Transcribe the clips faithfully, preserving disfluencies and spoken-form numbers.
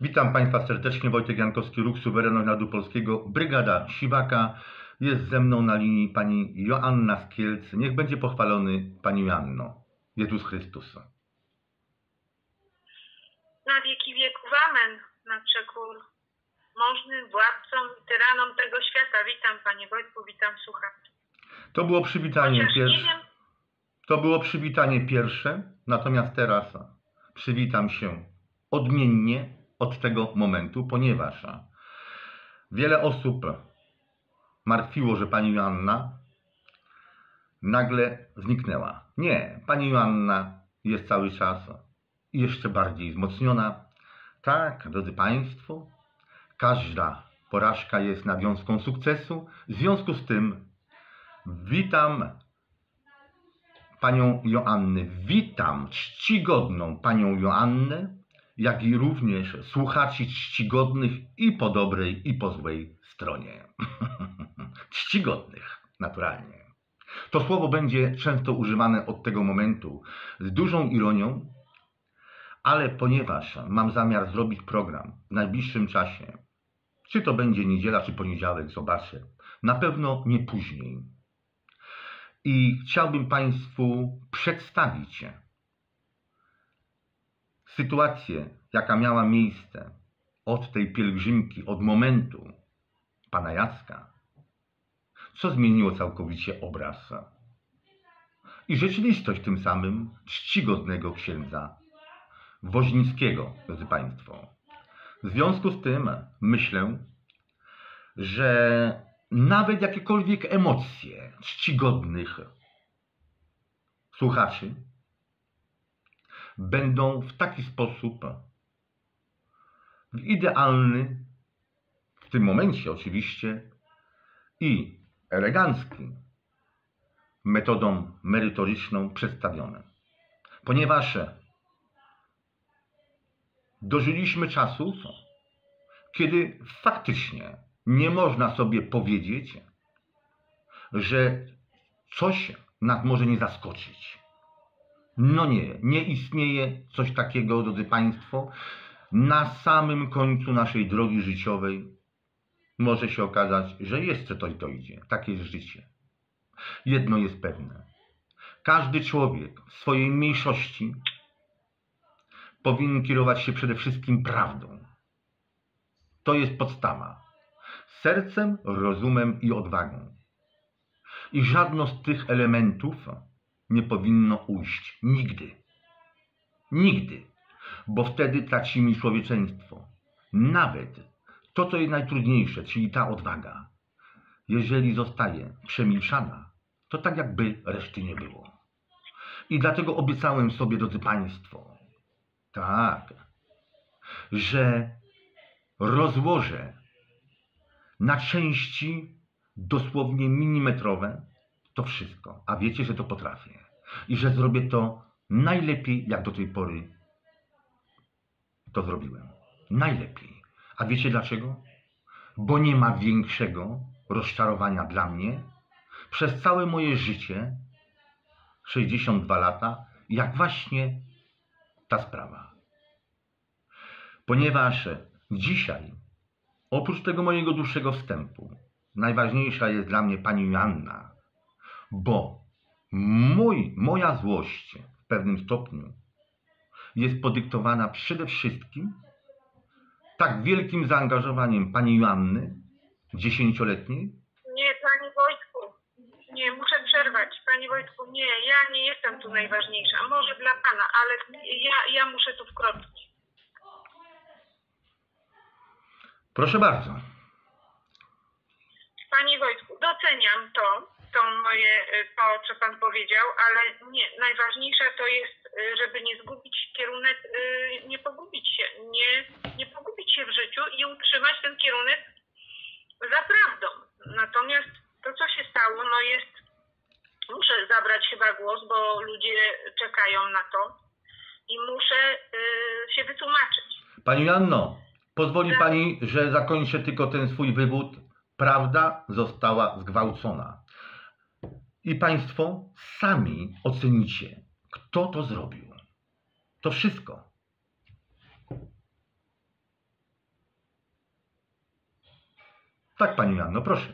Witam Państwa serdecznie, Wojtek Jankowski, Ruch Suwerenność Narodu Polskiego, Brygada Siwaka. Jest ze mną na linii pani Joanna z Kielc. Niech będzie pochwalony pani Joanno, Jezus Chrystus. Na wieki wieków amen, na przekór możnym władcom i tyranom tego świata. Witam Panie Wojtku, witam słuchaczy. To było przywitanie Chociaż nie pierwsze. wiem, To było przywitanie pierwsze, natomiast teraz przywitam się odmiennie od tego momentu, ponieważ wiele osób martwiło, że pani Joanna nagle zniknęła. Nie, pani Joanna jest cały czas i jeszcze bardziej wzmocniona. Tak, drodzy Państwo, każda porażka jest nawiązką sukcesu. W związku z tym witam panią Joannę, witam czcigodną panią Joannę, jak i również słuchaczy czcigodnych i po dobrej, i po złej stronie. Czcigodnych, naturalnie. To słowo będzie często używane od tego momentu z dużą ironią, ale ponieważ mam zamiar zrobić program w najbliższym czasie, czy to będzie niedziela, czy poniedziałek, zobaczę, na pewno nie później. I chciałbym Państwu przedstawić sytuację, jaka miała miejsce od tej pielgrzymki, od momentu pana Jacka, co zmieniło całkowicie obraz i rzeczywistość tym samym czcigodnego księdza Woźnickiego, drodzy Państwo. W związku z tym myślę, że nawet jakiekolwiek emocje czcigodnych słuchaczy będą w taki sposób, w idealny, w tym momencie oczywiście, i elegancki, metodą merytoryczną przedstawione. Ponieważ dożyliśmy czasów, kiedy faktycznie nie można sobie powiedzieć, że coś nas może nie zaskoczyć. No nie, nie istnieje coś takiego, drodzy Państwo. Na samym końcu naszej drogi życiowej może się okazać, że jeszcze coś dojdzie. Takie jest życie. Jedno jest pewne. Każdy człowiek w swojej mniejszości powinien kierować się przede wszystkim prawdą. To jest podstawa. Sercem, rozumem i odwagą. I żadno z tych elementów nie powinno ujść. Nigdy. Nigdy. Bo wtedy tracimy człowieczeństwo. Nawet to, co jest najtrudniejsze, czyli ta odwaga, jeżeli zostaje przemilczana, to tak jakby reszty nie było. I dlatego obiecałem sobie, drodzy Państwo, tak, że rozłożę na części dosłownie milimetrowe to wszystko. A wiecie, że to potrafię. I że zrobię to najlepiej, jak do tej pory to zrobiłem. Najlepiej. A wiecie dlaczego? Bo nie ma większego rozczarowania dla mnie przez całe moje życie, sześćdziesiąt dwa lata, jak właśnie ta sprawa. Ponieważ dzisiaj, oprócz tego mojego dłuższego wstępu, najważniejsza jest dla mnie pani Joanna, bo mój, moja złość w pewnym stopniu jest podyktowana przede wszystkim tak wielkim zaangażowaniem pani Joanny, dziesięcioletniej. nie Panie Wojtku, nie, muszę przerwać. Panie Wojtku, nie, ja nie jestem tu najważniejsza. Może dla Pana, ale ja, ja muszę tu wkroczyć. Proszę bardzo. Panie Wojtku, doceniam to, to moje, to co Pan powiedział, ale nie, najważniejsze to jest, żeby nie zgubić kierunek, nie pogubić się, nie, nie pogubić się w życiu i utrzymać ten kierunek za prawdą. Natomiast to, co się stało, no jest, muszę zabrać chyba głos, bo ludzie czekają na to i muszę y, się wytłumaczyć. Pani Joanno, pozwoli Pani, że zakończę tylko ten swój wywód. Prawda została zgwałcona. I Państwo sami ocenicie, kto to zrobił. To wszystko. Tak, pani Janno, proszę.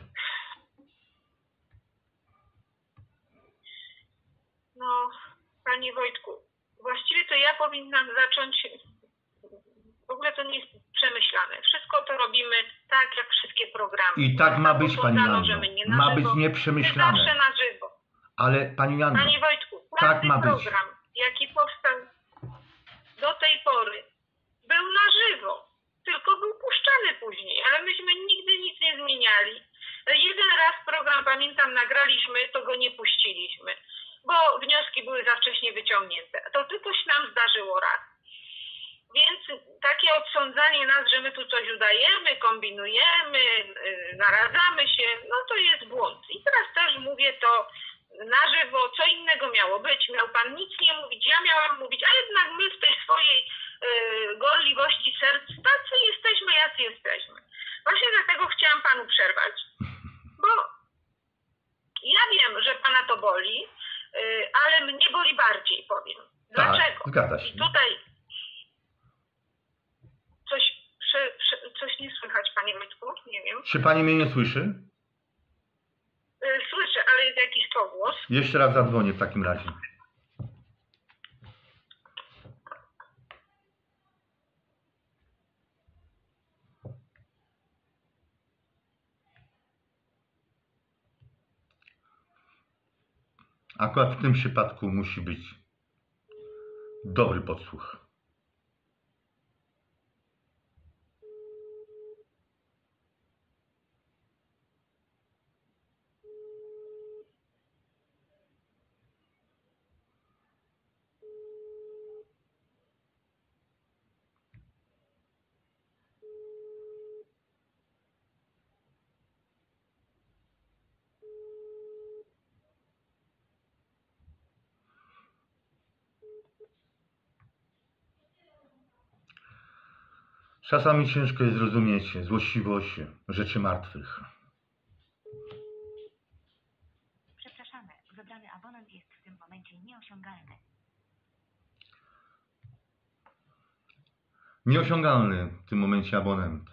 No, panie Wojtku, właściwie to ja powinnam zacząć, w ogóle to nie jest przemyślane. Wszystko to robimy tak, jak wszystkie programy. I tak ma być, pani Janno. Ma być nieprzemyślane. Zawsze na żywo. Ale pani Janno, Panie Wojtku, tak każdy ma być. program, jaki powstał do tej pory, był na żywo. Tylko był puszczany później, ale myśmy nigdy nic nie zmieniali. Jeden raz program, pamiętam, nagraliśmy, to go nie puściliśmy, bo wnioski były za wcześnie wyciągnięte. To tylko się nam zdarzyło raz. Więc takie odsądzanie nas, że my tu coś udajemy, kombinujemy, yy, naradzamy się, no to jest błąd. I teraz też mówię to na żywo, co innego miało być. Miał pan nic nie mówić, ja miałam mówić, a jednak my w tej swojej yy, gorliwości serc tacy jesteśmy, jacy jesteśmy. Właśnie dlatego chciałam panu przerwać, bo ja wiem, że pana to boli, yy, ale mnie boli bardziej, powiem. Dlaczego? Tak, zgadza się. I tutaj coś, prze, prze, coś nie słychać, panie Wojtku, nie wiem. Czy pani mnie nie słyszy? Yy, słyszę, ale jest jakiś pogłos. Jeszcze raz zadzwonię w takim razie. Akurat w tym przypadku musi być dobry podsłuch. Czasami ciężko jest zrozumieć złośliwość rzeczy martwych. Przepraszamy, wybrany abonent jest w tym momencie nieosiągalny. Nieosiągalny w tym momencie abonent.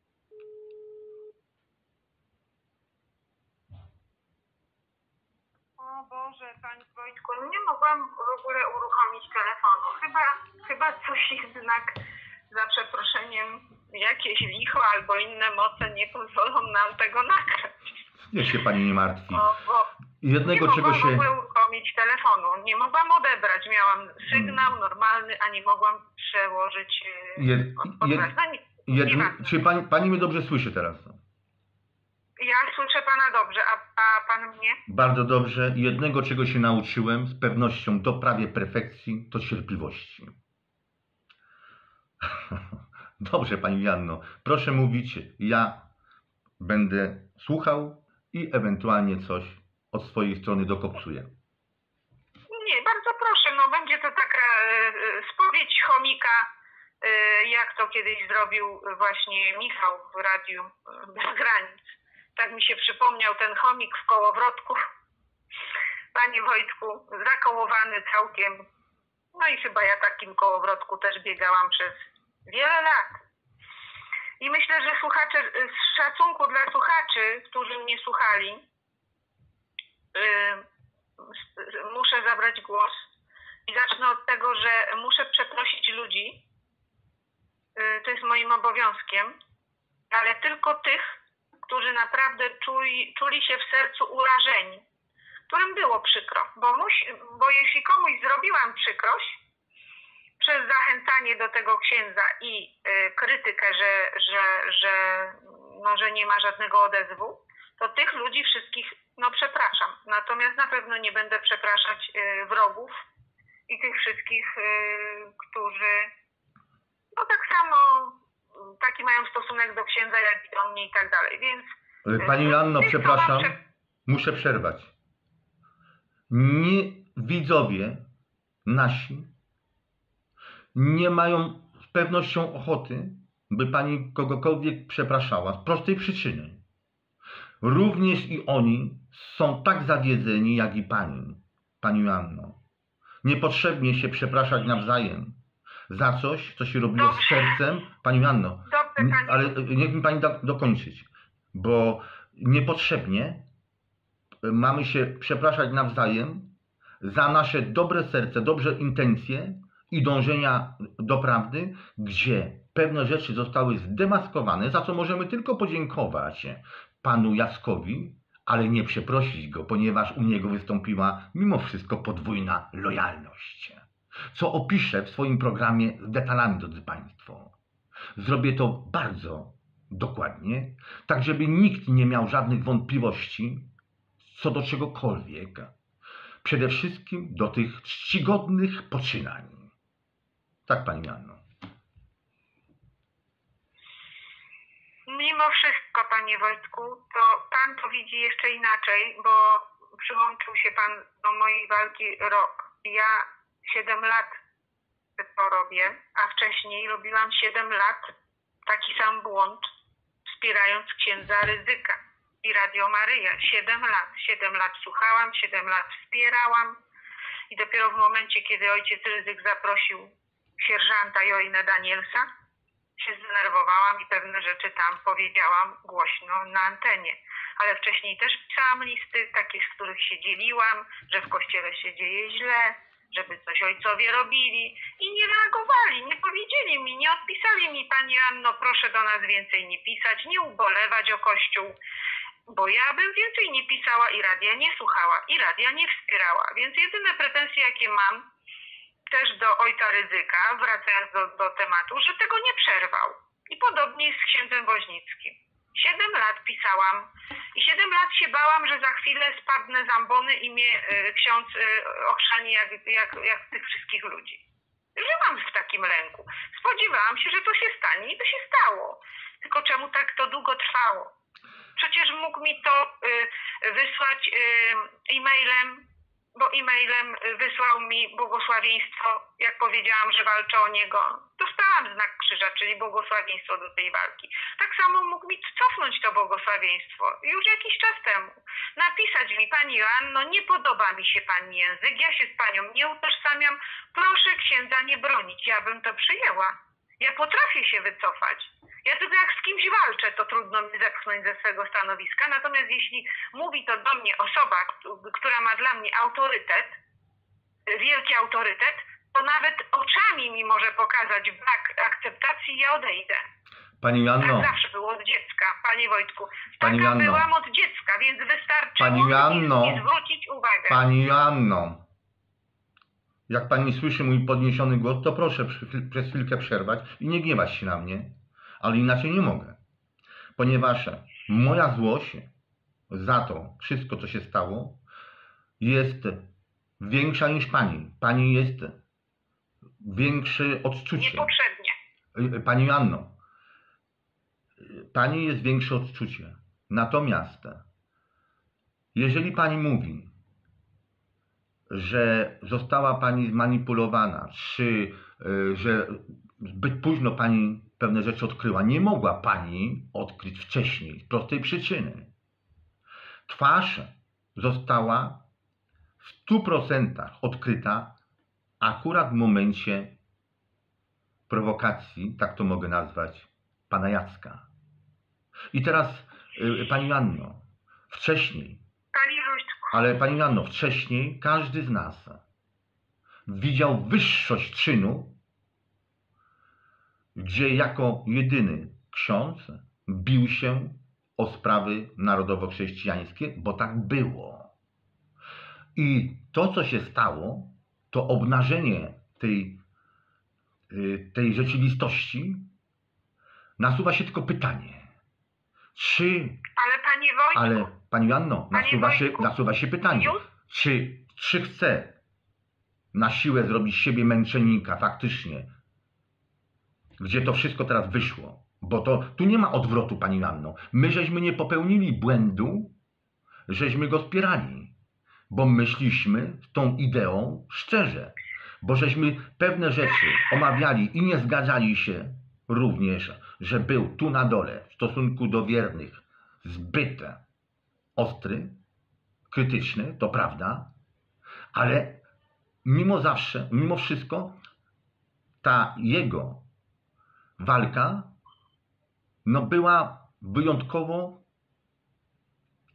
O Boże, panie Wojtku, no nie mogłam w ogóle uruchomić telefonu. Chyba, chyba coś jednak, za przeproszeniem, jakieś licho albo inne moce nie pozwolą nam tego nagrać. Niech się pani nie martwi. O, bo Jednego nie czego mogłam w się... ogóle uruchomić telefonu. Nie mogłam odebrać. Miałam sygnał normalny, a nie mogłam przełożyć... Yy, Jed... od, Jed... no, nie, Jed... nieważne. Czy pani, pani mnie dobrze słyszy teraz? Ja słyszę pana dobrze, a, a pan mnie? Bardzo dobrze. Jednego czego się nauczyłem z pewnością do prawie perfekcji, to cierpliwości. Dobrze, pani Janno. Proszę mówić, ja będę słuchał i ewentualnie coś od swojej strony dokopsuję. Nie, bardzo proszę. No będzie to taka e, spowiedź chomika, e, jak to kiedyś zrobił właśnie Michał w Radiu e, Bez Granic. Tak mi się przypomniał ten chomik w kołowrotku. Panie Wojtku, zakołowany całkiem. No i chyba ja takim kołowrotku też biegałam przez wiele lat. I myślę, że słuchacze, z szacunku dla słuchaczy, którzy mnie słuchali, yy, muszę zabrać głos i zacznę od tego, że muszę przeprosić ludzi. Yy, to jest moim obowiązkiem, ale tylko tych, którzy naprawdę czuli, czuli się w sercu urażeni, którym było przykro. Bo, musi, bo jeśli komuś zrobiłam przykrość, przez zachęcanie do tego księdza i y, krytykę, że, że, że, no, że nie ma żadnego odezwu, to tych ludzi wszystkich no, przepraszam. Natomiast na pewno nie będę przepraszać y, wrogów i tych wszystkich, y, którzy no tak samo y, taki mają stosunek do księdza, jak i do mnie i tak dalej. Więc y, Pani Janno, tych, przepraszam, prze... muszę przerwać. Nie, widzowie nasi nie mają z pewnością ochoty, by pani kogokolwiek przepraszała z prostej przyczyny. Również i oni są tak zawiedzeni, jak i pani, pani Janno. Niepotrzebnie się przepraszać nawzajem za coś, co się robiło z sercem. Pani Janno, Dobrze, pani... ale niech mi pani da dokończyć. bo niepotrzebnie mamy się przepraszać nawzajem za nasze dobre serce, dobre intencje i dążenia do prawdy, gdzie pewne rzeczy zostały zdemaskowane, za co możemy tylko podziękować panu Jackowi, ale nie przeprosić go, ponieważ u niego wystąpiła mimo wszystko podwójna lojalność. Co opiszę w swoim programie z detalami, drodzy Państwo. Zrobię to bardzo dokładnie, tak żeby nikt nie miał żadnych wątpliwości co do czegokolwiek. Przede wszystkim do tych czcigodnych poczynań. Tak, Pani Anno. Mimo wszystko, Panie Wojtku, to Pan to widzi jeszcze inaczej, bo przyłączył się Pan do mojej walki rok. Ja siedem lat to robię, a wcześniej robiłam siedem lat taki sam błąd, wspierając księdza Rydzyka i Radio Maryja. siedem lat. siedem lat słuchałam, siedem lat wspierałam i dopiero w momencie, kiedy ojciec Rydzyk zaprosił sierżanta Joinę Danielsa, się zdenerwowałam i pewne rzeczy tam powiedziałam głośno na antenie. Ale wcześniej też pisałam listy, takie, z których się dzieliłam, że w kościele się dzieje źle, żeby coś ojcowie robili i nie reagowali, nie powiedzieli mi, nie odpisali mi: Pani Anno, proszę do nas więcej nie pisać, nie ubolewać o Kościół, bo ja bym więcej nie pisała i radia nie słuchała i radia nie wspierała. Więc jedyne pretensje, jakie mam też do ojca Rydzyka, wracając do, do tematu, że tego nie przerwał. I podobnie jest z księdzem Woźnickim. Siedem lat pisałam i siedem lat się bałam, że za chwilę spadnę z ambony i mnie y, ksiądz y, ochrzani jak, jak, jak tych wszystkich ludzi. Żyłam w takim lęku. Spodziewałam się, że to się stanie i to się stało. Tylko czemu tak to długo trwało? Przecież mógł mi to y, wysłać y, e-mailem, bo e-mailem wysłał mi błogosławieństwo, jak powiedziałam, że walczę o niego. Dostałam znak krzyża, czyli błogosławieństwo do tej walki. Tak samo mógł mi cofnąć to błogosławieństwo już jakiś czas temu. Napisać mi: Pani Joanno, nie podoba mi się Pani język, ja się z Panią nie utożsamiam, proszę księdza nie bronić. Ja bym to przyjęła. Ja potrafię się wycofać. Ja tylko jak z kimś walczę, to trudno mi zepchnąć ze swego stanowiska. Natomiast jeśli mówi to do mnie osoba, która ma dla mnie autorytet, wielki autorytet, to nawet oczami mi może pokazać brak akceptacji i ja odejdę. Pani Joanno. Tak zawsze było od dziecka, Panie Wojtku. Pani Taka Joanno. byłam od dziecka, więc wystarczy Pani Joanno. mi zwrócić uwagę. Pani Joanno. Jak Pani słyszy mój podniesiony głos, to proszę przez chwilkę przerwać i nie gniewać się na mnie, ale inaczej nie mogę. Ponieważ moja złość za to wszystko, co się stało, jest większa niż Pani. Pani jest większe odczucie. Niepotrzebnie. Pani Joanno, Pani jest większe odczucie. Natomiast jeżeli Pani mówi, że została Pani zmanipulowana, czy y, że zbyt późno Pani pewne rzeczy odkryła, nie mogła Pani odkryć wcześniej z prostej przyczyny. Twarz została w stu procentach odkryta akurat w momencie prowokacji, tak to mogę nazwać, Pana Jacka. I teraz y, Pani Anno, wcześniej, Pani Wojtku. ale Pani Anno, wcześniej każdy z nas widział wyższość czynu, gdzie jako jedyny ksiądz bił się o sprawy narodowo-chrześcijańskie, bo tak było. I to, co się stało, to obnażenie tej, tej rzeczywistości. Nasuwa się tylko pytanie, czy... Ale Panie Wojtku... Ale Pani Anno, nasuwa się, Wojtku, nasuwa się pytanie, już? czy, czy chce na siłę zrobić z siebie męczennika faktycznie, gdzie to wszystko teraz wyszło, bo to tu nie ma odwrotu, Pani Anno. My żeśmy nie popełnili błędu, żeśmy go wspierali, bo myśleliśmy z tą ideą szczerze, bo żeśmy pewne rzeczy omawiali i nie zgadzali się również, że był tu na dole w stosunku do wiernych zbyt ostry, krytyczny, to prawda, ale mimo zawsze, mimo wszystko ta jego walka no była wyjątkowo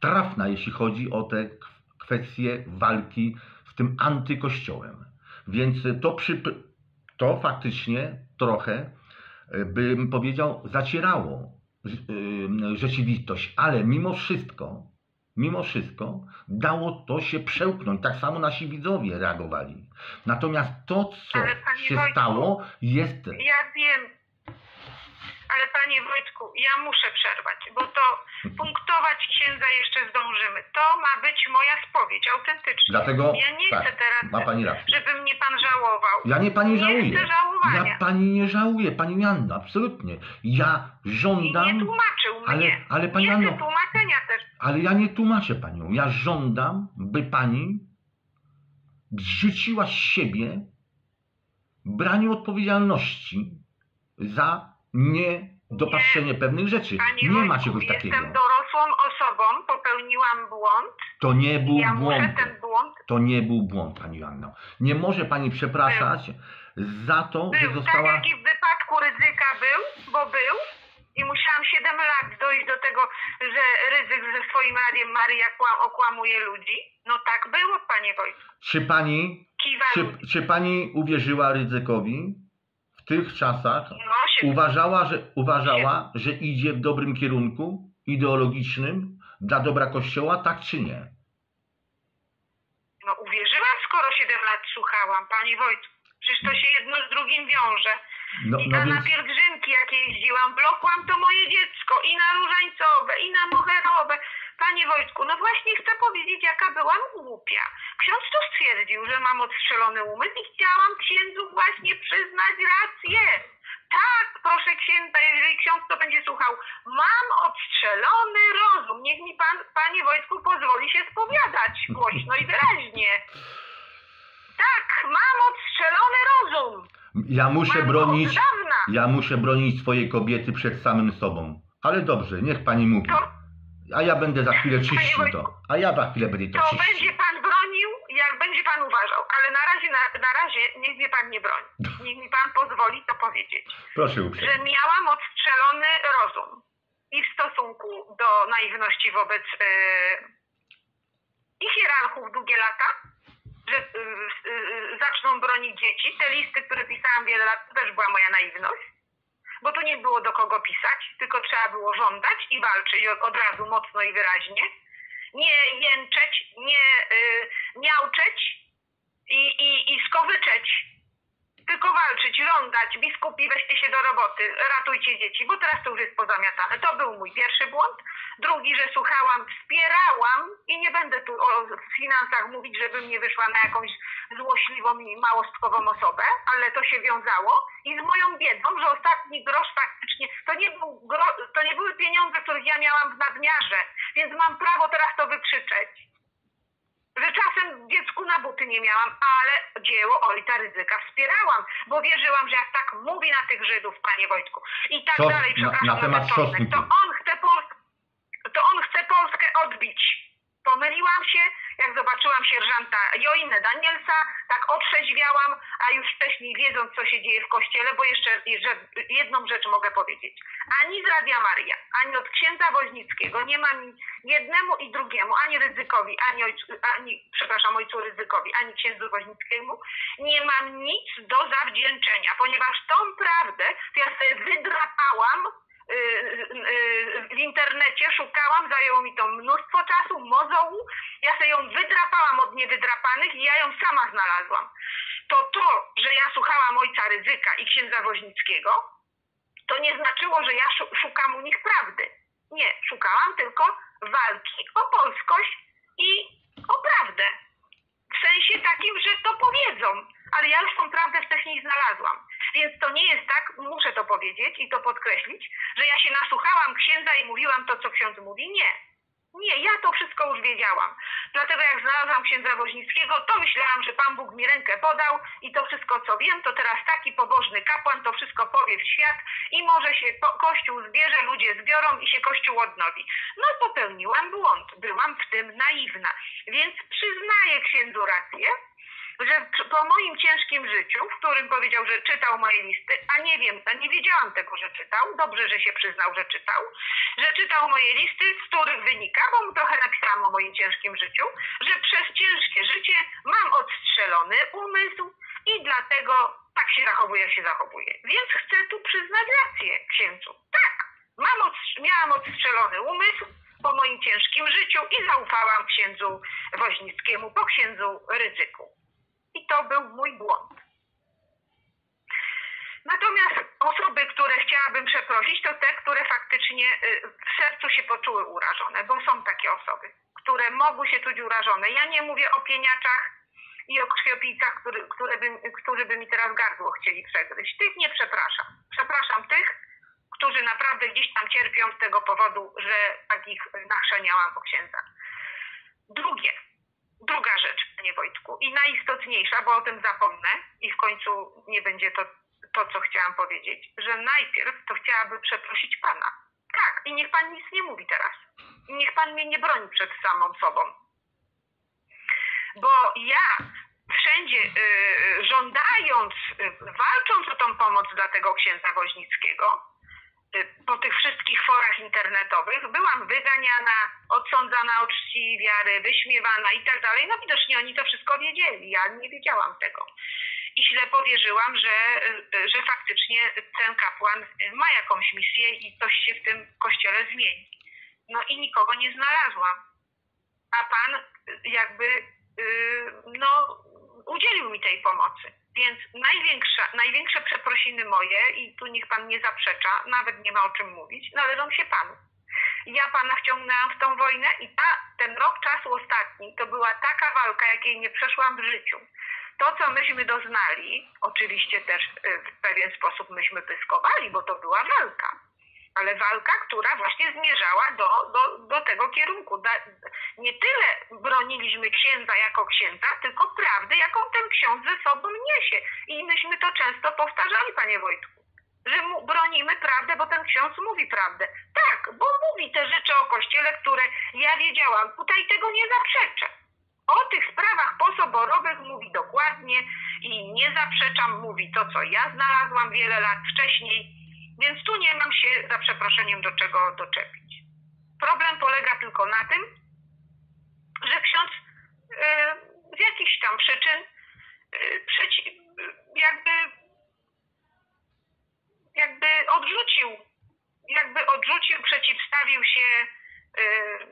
trafna, jeśli chodzi o te kwestie walki z tym antykościołem. Więc to, przy, to faktycznie trochę, bym powiedział, zacierało rzeczywistość, ale mimo wszystko, mimo wszystko dało to się przełknąć. Tak samo nasi widzowie reagowali. Natomiast to, co się Wojtku, stało, jest... Ja wiem, ale panie Wojtku, ja muszę przerwać, bo to punktować księdza jeszcze zdążymy. To ma być moja spowiedź, autentycznie. Dlatego, ja nie tak, chcę teraz, ma pani rację. żeby mnie pan żałował. Ja nie pani nie żałuję. chcę żałowania. Ja pani nie żałuję, pani Janno, absolutnie. Ja żądam... I nie tłumaczył mnie. Ale, ale pani nie Janno, chcę tłumaczenia też. ale ja nie tłumaczę panią. Ja żądam, by pani zrzuciła z siebie branie odpowiedzialności za niedopatrzenie pewnych rzeczy. Panie Nie ma Wojtku, czegoś takiego. Jestem dorosłą osobą, popełniłam błąd. To nie był Ja muszę błąd. ten błąd. To nie był błąd, pani Joanno. Nie może pani przepraszać za to, że Był, została... tak jak i w wypadku Rydzyka był, bo był. I musiałam siedem lat dojść do tego, że Rydzyk ze swoim radiem Maryja kła- okłamuje ludzi. No tak było, panie Wojtku. Czy pani, Kiwa czy, ludzi. czy pani uwierzyła Rydzykowi w tych czasach? No, się... Uważała, że, uważała, że idzie w dobrym kierunku ideologicznym dla dobra Kościoła, tak czy nie? No uwierzyłam, skoro siedem lat słuchałam, panie Wojtku. Przecież to się jedno z drugim wiąże. No, I no ta więc... na pielgrzymki, jakie jeździłam, blokłam to moje dziecko i na różańcowe, i na moherowe. Panie Wojtku, no właśnie chcę powiedzieć, jaka byłam głupia. Ksiądz to stwierdził, że mam odstrzelony umysł i chciałam księdzu właśnie przyznać rację. Tak, proszę księdza, jeżeli ksiądz to będzie słuchał, mam odstrzelony rozum. Niech mi pan, panie Wojtku, pozwoli się spowiadać głośno i wyraźnie. Tak, mam odstrzelony rozum. Ja muszę Mam go bronić, od dawna. ja muszę bronić swojej kobiety przed samym sobą. Ale dobrze, niech pani mówi. To, A ja będę za chwilę czyścił Panie to. A ja za chwilę będę to to czyścił. będzie pan bronił, jak będzie pan uważał. Ale na razie, na, na razie niech mnie pan nie broni. Niech mi pan pozwoli to powiedzieć. Proszę Że uprzejmie. miałam odstrzelony rozum. I w stosunku do naiwności wobec yy, i hierarchów długie lata, że yy, yy, zaczną bronić dzieci. Te listy, które pisałam wiele lat, to też była moja naiwność. Bo tu nie było do kogo pisać, tylko trzeba było żądać i walczyć od, od razu mocno i wyraźnie. Nie jęczeć, nie y, miauczeć i, i, i skowyczeć, tylko walczyć, żądać. Biskupi, weźcie się do roboty, ratujcie dzieci, bo teraz to już jest pozamiatane. To był mój pierwszy błąd. Drugi, że słuchałam, wspierałam i nie będę tu o finansach mówić, żebym nie wyszła na jakąś złośliwą i małostkową osobę, ale to się wiązało i z moją biedą, że ostatni grosz faktycznie, to nie, był gro, to nie były pieniądze, których ja miałam w nadmiarze, więc mam prawo teraz to wykrzyczeć. Że czasem dziecku na buty nie miałam, ale dzieło ojca Rydzyka wspierałam, bo wierzyłam, że jak tak mówi na tych Żydów, panie Wojtku, i tak Sos- dalej, przepraszam, na- na temat za ten sosnku. to on chce Polskę, to on chce Polskę odbić. Pomyliłam się, jak zobaczyłam sierżanta Joinę Danielsa, tak otrzeźwiałam, a już wcześniej wiedząc, co się dzieje w kościele, bo jeszcze że jedną rzecz mogę powiedzieć. Ani z Radia Maryja, ani od księdza Woźnickiego nie ma mi jednemu i drugiemu, ani Rydzykowi, ani, ojcu, ani przepraszam, ojcu Rydzykowi, ani księdzu Woźnickiemu, nie mam nic do zawdzięczenia, ponieważ tą prawdę to ja sobie wydrapałam w internecie, szukałam, zajęło mi to mnóstwo czasu, mozołu, ja sobie ją wydrapałam od niewydrapanych i ja ją sama znalazłam. To to, że ja słuchałam ojca Rydzyka i księdza Woźnickiego, to nie znaczyło, że ja szukam u nich prawdy. Nie, szukałam tylko walki o polskość i o prawdę. W sensie takim, że to powiedzą, ale ja już tą prawdę wcześniej znalazłam. Więc to nie jest tak, muszę to powiedzieć i to podkreślić, że ja się nasłuchałam księdza i mówiłam to, co ksiądz mówi. Nie. Nie, ja to wszystko już wiedziałam. Dlatego jak znalazłam księdza Woźnickiego, to myślałam, że Pan Bóg mi rękę podał i to wszystko, co wiem, to teraz taki pobożny kapłan to wszystko powie w świat i może się po- Kościół zbierze, ludzie zbiorą i się Kościół odnowi. No popełniłam błąd, byłam w tym naiwna. Więc przyznaję księdzu rację że po moim ciężkim życiu, w którym powiedział, że czytał moje listy, a nie wiem, a nie wiedziałam tego, że czytał, dobrze, że się przyznał, że czytał, że czytał moje listy, z których wynika, bo mu trochę napisałam o moim ciężkim życiu, że przez ciężkie życie mam odstrzelony umysł i dlatego tak się zachowuje, jak się zachowuje. Więc chcę tu przyznać rację księdzu. Tak, mam odstrz- miałam odstrzelony umysł po moim ciężkim życiu i zaufałam księdzu Woźnickiemu po księdzu Rydzyku. I to był mój błąd. Natomiast osoby, które chciałabym przeprosić, to te, które faktycznie w sercu się poczuły urażone, bo są takie osoby, które mogły się czuć urażone. Ja nie mówię o pieniaczach i o krwiopijcach, który, które by, którzy by mi teraz gardło chcieli przegryźć. Tych nie przepraszam. Przepraszam tych, którzy naprawdę gdzieś tam cierpią z tego powodu, że takich nachrzaniałam po księdzach. Drugie, druga rzecz, panie Wojtku, i najistotniejsza, bo o tym zapomnę i w końcu nie będzie to, to co chciałam powiedzieć, że najpierw to chciałabym przeprosić pana. Tak, i niech pan nic nie mówi teraz. I niech pan mnie nie broni przed samą sobą. Bo ja wszędzie y, żądając, y, walcząc o tą pomoc dla tego księdza Woźnickiego, po tych wszystkich forach internetowych byłam wyganiana, odsądzana od czci i wiary, wyśmiewana i tak dalej. No widocznie oni to wszystko wiedzieli, ja nie wiedziałam tego. I ślepo wierzyłam, że, że faktycznie ten kapłan ma jakąś misję i coś się w tym kościele zmieni. No i nikogo nie znalazłam. A pan jakby no, udzielił mi tej pomocy. Więc największa, największe przeprosiny moje, i tu niech pan nie zaprzecza, nawet nie ma o czym mówić, należą się panu. Ja pana wciągnęłam w tą wojnę i ta, ten rok czasu ostatni to była taka walka, jakiej nie przeszłam w życiu. To, co myśmy doznali, oczywiście też w pewien sposób myśmy pyskowali, bo to była walka. Ale walka, która właśnie zmierzała do, do, do tego kierunku. Da, nie tyle broniliśmy księdza jako księdza, tylko prawdy, jaką ten ksiądz ze sobą niesie. I myśmy to często powtarzali, panie Wojtku, że mu bronimy prawdę, bo ten ksiądz mówi prawdę. Tak, bo mówi te rzeczy o kościele, które ja wiedziałam. Tutaj tego nie zaprzeczę. O tych sprawach posoborowych mówi dokładnie i nie zaprzeczam, mówi to, co ja znalazłam wiele lat wcześniej. Więc tu nie mam się, za przeproszeniem, do czego doczepić. Problem polega tylko na tym, że ksiądz yy, z jakichś tam przyczyn yy, przeci- jakby, jakby odrzucił, jakby odrzucił, przeciwstawił się, yy,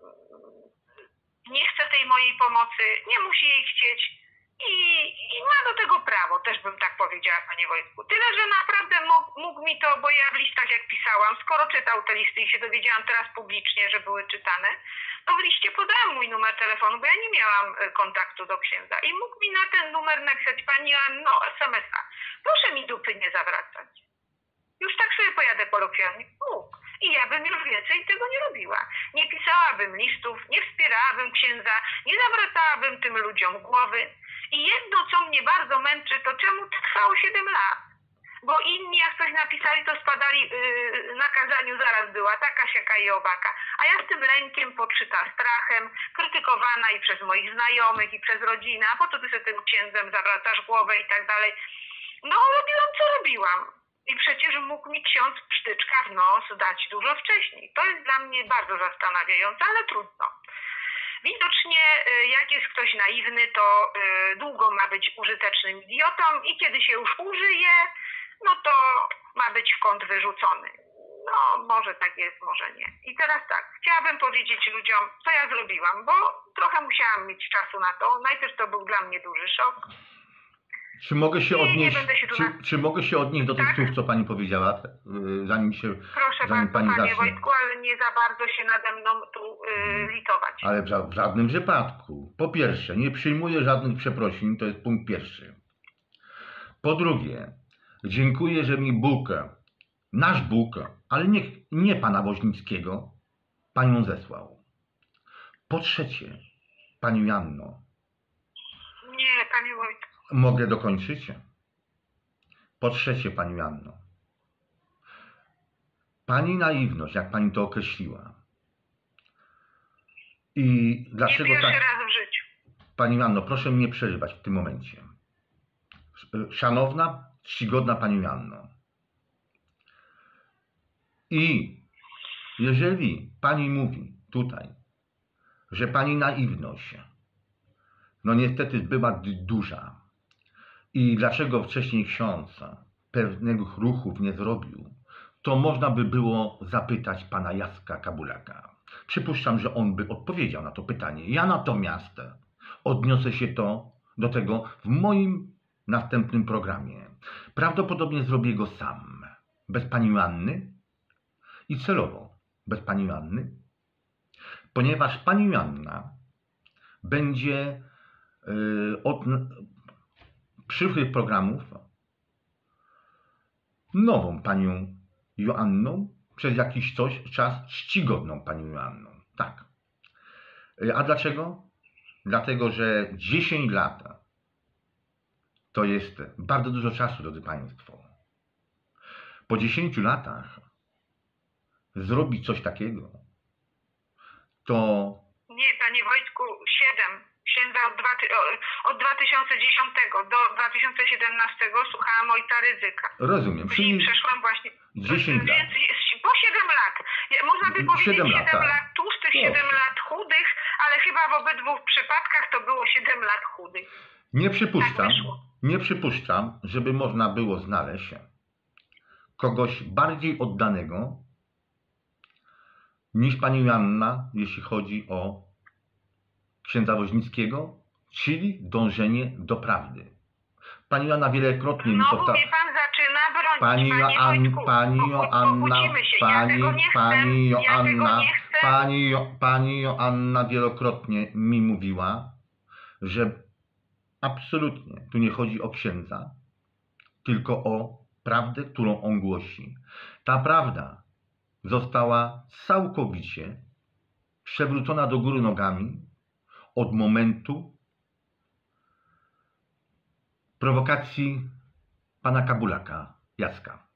nie chce tej mojej pomocy, nie musi jej chcieć. I, I ma do tego prawo, też bym tak powiedziała, panie Wojtku. Tyle, że naprawdę mógł, mógł mi to, bo ja w listach jak pisałam, skoro czytał te listy i się dowiedziałam teraz publicznie, że były czytane, to w liście podałam mój numer telefonu, bo ja nie miałam kontaktu do księdza. I mógł mi na ten numer napisać: pani Joanno, es em es a. Proszę mi dupy nie zawracać. Już tak sobie pojadę kolokwialnie. Mógł. I ja bym już więcej tego nie robiła. Nie pisałabym listów, nie wspierałabym księdza, nie zawracałabym tym ludziom głowy. I jedno, co mnie bardzo męczy, to czemu to trwało siedem lat? Bo inni, jak coś napisali, to spadali yy, na kazaniu, zaraz była taka, siaka i owaka. A ja z tym lękiem, podszyta strachem, krytykowana i przez moich znajomych, i przez rodzinę, a po co ty sobie tym księdzem zawracasz głowę i tak dalej. No, robiłam, co robiłam. I przecież mógł mi ksiądz psztyczka w nos dać dużo wcześniej. To jest dla mnie bardzo zastanawiające, ale trudno. Widocznie jak jest ktoś naiwny, to długo ma być użytecznym idiotą i kiedy się już użyje, no to ma być w kąt wyrzucony. No może tak jest, może nie. I teraz tak, chciałabym powiedzieć ludziom, co ja zrobiłam, bo trochę musiałam mieć czasu na to. Najpierw to był dla mnie duży szok. Czy mogę się Nie, nie odnieść, będę się tu czy, na- czy mogę się odnieść do tych Tak? słów, co pani powiedziała, yy, zanim się, Proszę zanim bardzo, pani panie zacznie? Wojtku, ale nie za bardzo się nade mną tu yy, litować. Ale w, ża- w żadnym przypadku. Po pierwsze, nie przyjmuję żadnych przeprosin, to jest punkt pierwszy. Po drugie, dziękuję, że mi Bóg, nasz Bóg, ale nie, nie pana Woźnickiego, panią zesłał. Po trzecie, pani Janno, Nie, panie Wojtku. mogę dokończyć? Po trzecie, pani Janno, pani naiwność, jak pani to określiła. I Nie dlaczego pierwszy tak? raz w życiu. Pani Joanno, proszę mnie przerywać w tym momencie. Szanowna, czcigodna Pani Joanno. I jeżeli Pani mówi tutaj, że Pani naiwność, no niestety była duża i dlaczego wcześniej ksiądz pewnych ruchów nie zrobił, to można by było zapytać Pana Jacka Kabulaka. Przypuszczam, że on by odpowiedział na to pytanie. Ja natomiast odniosę się to do tego w moim następnym programie. Prawdopodobnie zrobię go sam, bez Pani Joanny i celowo bez Pani Joanny, ponieważ Pani Joanna będzie yy, od przyszłych programów nową Panią Joanną, przez jakiś coś, czas czcigodną Panią Joanną. Tak. A dlaczego? Dlatego, że dziesięć lat to jest bardzo dużo czasu, drodzy Państwo. Po dziesięciu latach zrobić coś takiego, to... Nie, Panie Wojtku, siedem. Księdza od, dwa, od dwa tysiące dziesiątego do dwa tysiące siedemnastego słuchałam ojca Rydzyka. Rozumiem. I Czyli przeszłam właśnie... dziesięć lat. Więc po siedem lat. Można by powiedzieć siedem siedem lat, tak. lat tłustych, Dobrze. siedem lat chudych, ale chyba w obydwu przypadkach to było siedem lat chudych. Nie przypuszczam, Tak wyszło. nie przypuszczam, żeby można było znaleźć kogoś bardziej oddanego niż Pani Joanna, jeśli chodzi o księdza Woźnickiego, czyli dążenie do prawdy. Pani Joanna wielokrotnie mi Znowu powtarza... mnie Pan zaczyna bronić, Pani Panie Joanna, Wojtku. Pani Poku- Joanna, pokłócimy się. Pani, ja tego nie chcę. Pani Ja tego Joanna, nie chcę. Pani, jo, Pani Joanna wielokrotnie mi mówiła, że absolutnie tu nie chodzi o księdza, tylko o prawdę, którą on głosi. Ta prawda została całkowicie przewrócona do góry nogami od momentu prowokacji pana Kabulaka, Jacka.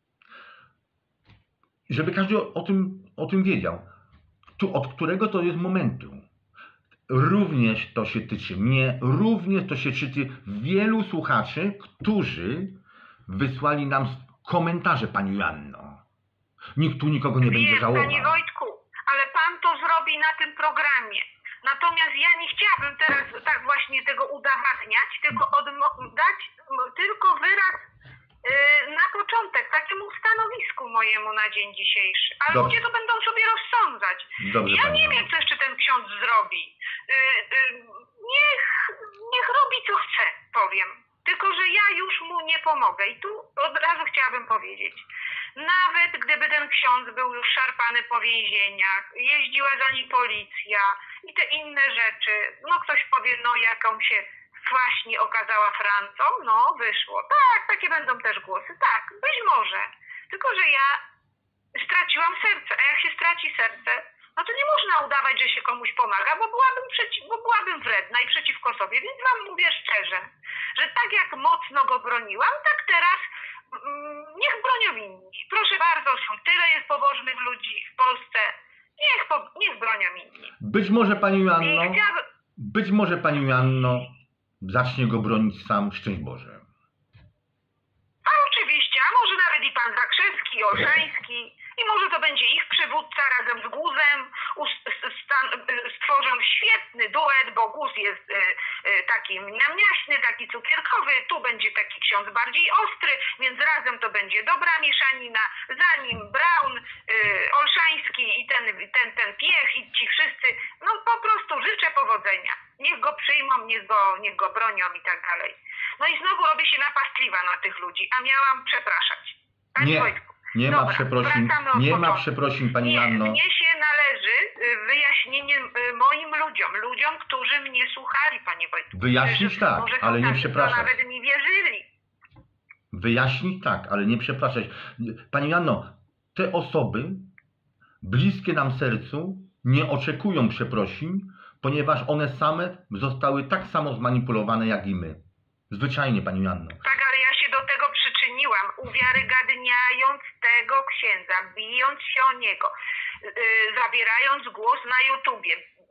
Żeby każdy o tym, o tym wiedział, tu, od którego to jest momentu. Również to się tyczy mnie, również to się tyczy wielu słuchaczy, którzy wysłali nam komentarze, Pani Joanno. Nikt tu nikogo nie będzie Wiem, żałował. Panie Wojtku, ale Pan to zrobi na tym programie. Natomiast ja nie chciałabym teraz tak właśnie tego udowadniać, tylko odmo- dać tylko wyraz yy, na początek takiemu stanowisku mojemu na dzień dzisiejszy. A Dobrze. ludzie to będą sobie rozsądzać. Dobrze, Ja Pani nie Joanno. wiem, co jeszcze ten ksiądz zrobi. Yy, yy, niech, niech robi, co chce, powiem. Tylko, że ja już mu nie pomogę. I tu od razu chciałabym powiedzieć. Nawet gdyby ten ksiądz był już szarpany po więzieniach, jeździła za nim policja i te inne rzeczy, no ktoś powie, no jaką się właśnie okazała Francą, no wyszło. Tak, takie będą też głosy, tak, być może. Tylko, że ja straciłam serce, a jak się straci serce, no to nie można udawać, że się komuś pomaga, bo byłabym, przeci- bo byłabym wredna i przeciwko sobie, więc wam mówię szczerze, że tak jak mocno go broniłam, tak teraz mm, niech bronią inni. Proszę bardzo, są tyle jest pobożnych ludzi w Polsce, niech, po, niech bronią inni. Być może Pani Joanno, I chciałabym, być może Pani Joanno zacznie go bronić sam, szczęść Boże. a oczywiście, a może nawet i pan Zakrzewski, i Olszański, i może to będzie ich przywódca razem z Guzem, us- s- stan- stworzą świetny duet, bo Guz jest y, y, taki miaśny, taki cukierkowy, tu będzie taki ksiądz bardziej ostry, więc razem to będzie dobra mieszanina, za nim Braun, y, Olszański i ten, ten, ten Piech i ci wszyscy, no po prostu życzę powodzenia. Niech go przyjmą, niech go, niech go bronią i tak dalej. No i znowu robię się napastliwa na tych ludzi, a miałam przepraszać. Panie Nie, Wojtku. nie ma Dobra, przeprosin, wracamy od nie ma początku. przeprosin Pani Nie, Joanno. mnie się należy y, wyjaśnienie y, moim ludziom, ludziom, którzy mnie słuchali, Panie Wojtku. Wyjaśnić Którzy- tak, może są ale nie tacy, co przepraszać. nawet mi wierzyli. Wyjaśnić tak, ale nie przepraszać. Pani Joanno, te osoby bliskie nam sercu nie oczekują przeprosin, ponieważ one same zostały tak samo zmanipulowane jak i my. Zwyczajnie, Pani Joanno. Tak, ale ja się do tego przyczyniłam, uwiarygadniając tego księdza, bijąc się o niego, yy, zabierając głos na YouTubie,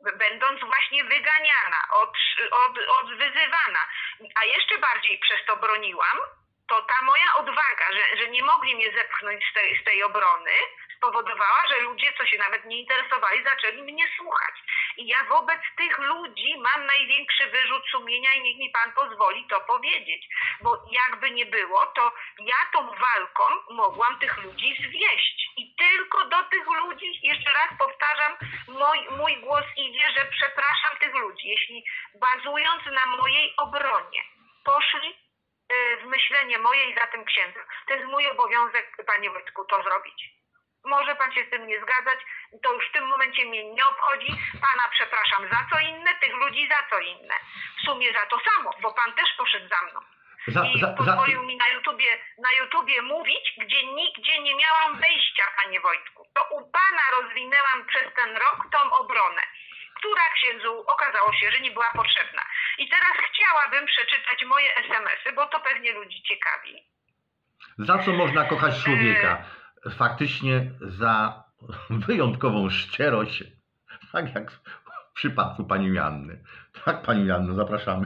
będąc właśnie wyganiana, od, od, odwyzywana, a jeszcze bardziej przez to broniłam, to ta moja odwaga, że, że nie mogli mnie zepchnąć z tej, z tej obrony, spowodowała, że ludzie, co się nawet nie interesowali, zaczęli mnie słuchać. I ja wobec tych ludzi mam największy wyrzut sumienia i niech mi pan pozwoli to powiedzieć. Bo jakby nie było, to ja tą walką mogłam tych ludzi zwieść. I tylko do tych ludzi, jeszcze raz powtarzam, mój, mój głos idzie, że przepraszam tych ludzi. Jeśli bazując na mojej obronie poszli w myślenie moje i za tym księdzem, to jest mój obowiązek, panie Wojtku, to zrobić. Może pan się z tym nie zgadzać, to już w tym momencie mnie nie obchodzi. Pana przepraszam za co inne, tych ludzi za co inne. W sumie za to samo, bo pan też poszedł za mną. Za, I za, pozwolił za... mi na YouTubie, na YouTubie mówić, gdzie nigdzie nie miałam wejścia, panie Wojtku. To u pana rozwinęłam przez ten rok tą obronę, która księdzu okazało się, że nie była potrzebna. I teraz chciałabym przeczytać moje es em esy, bo to pewnie ludzi ciekawi. Za co można kochać człowieka? Faktycznie za wyjątkową szczerość, tak jak w przypadku pani Joanny. Tak, pani Joanno, zapraszamy.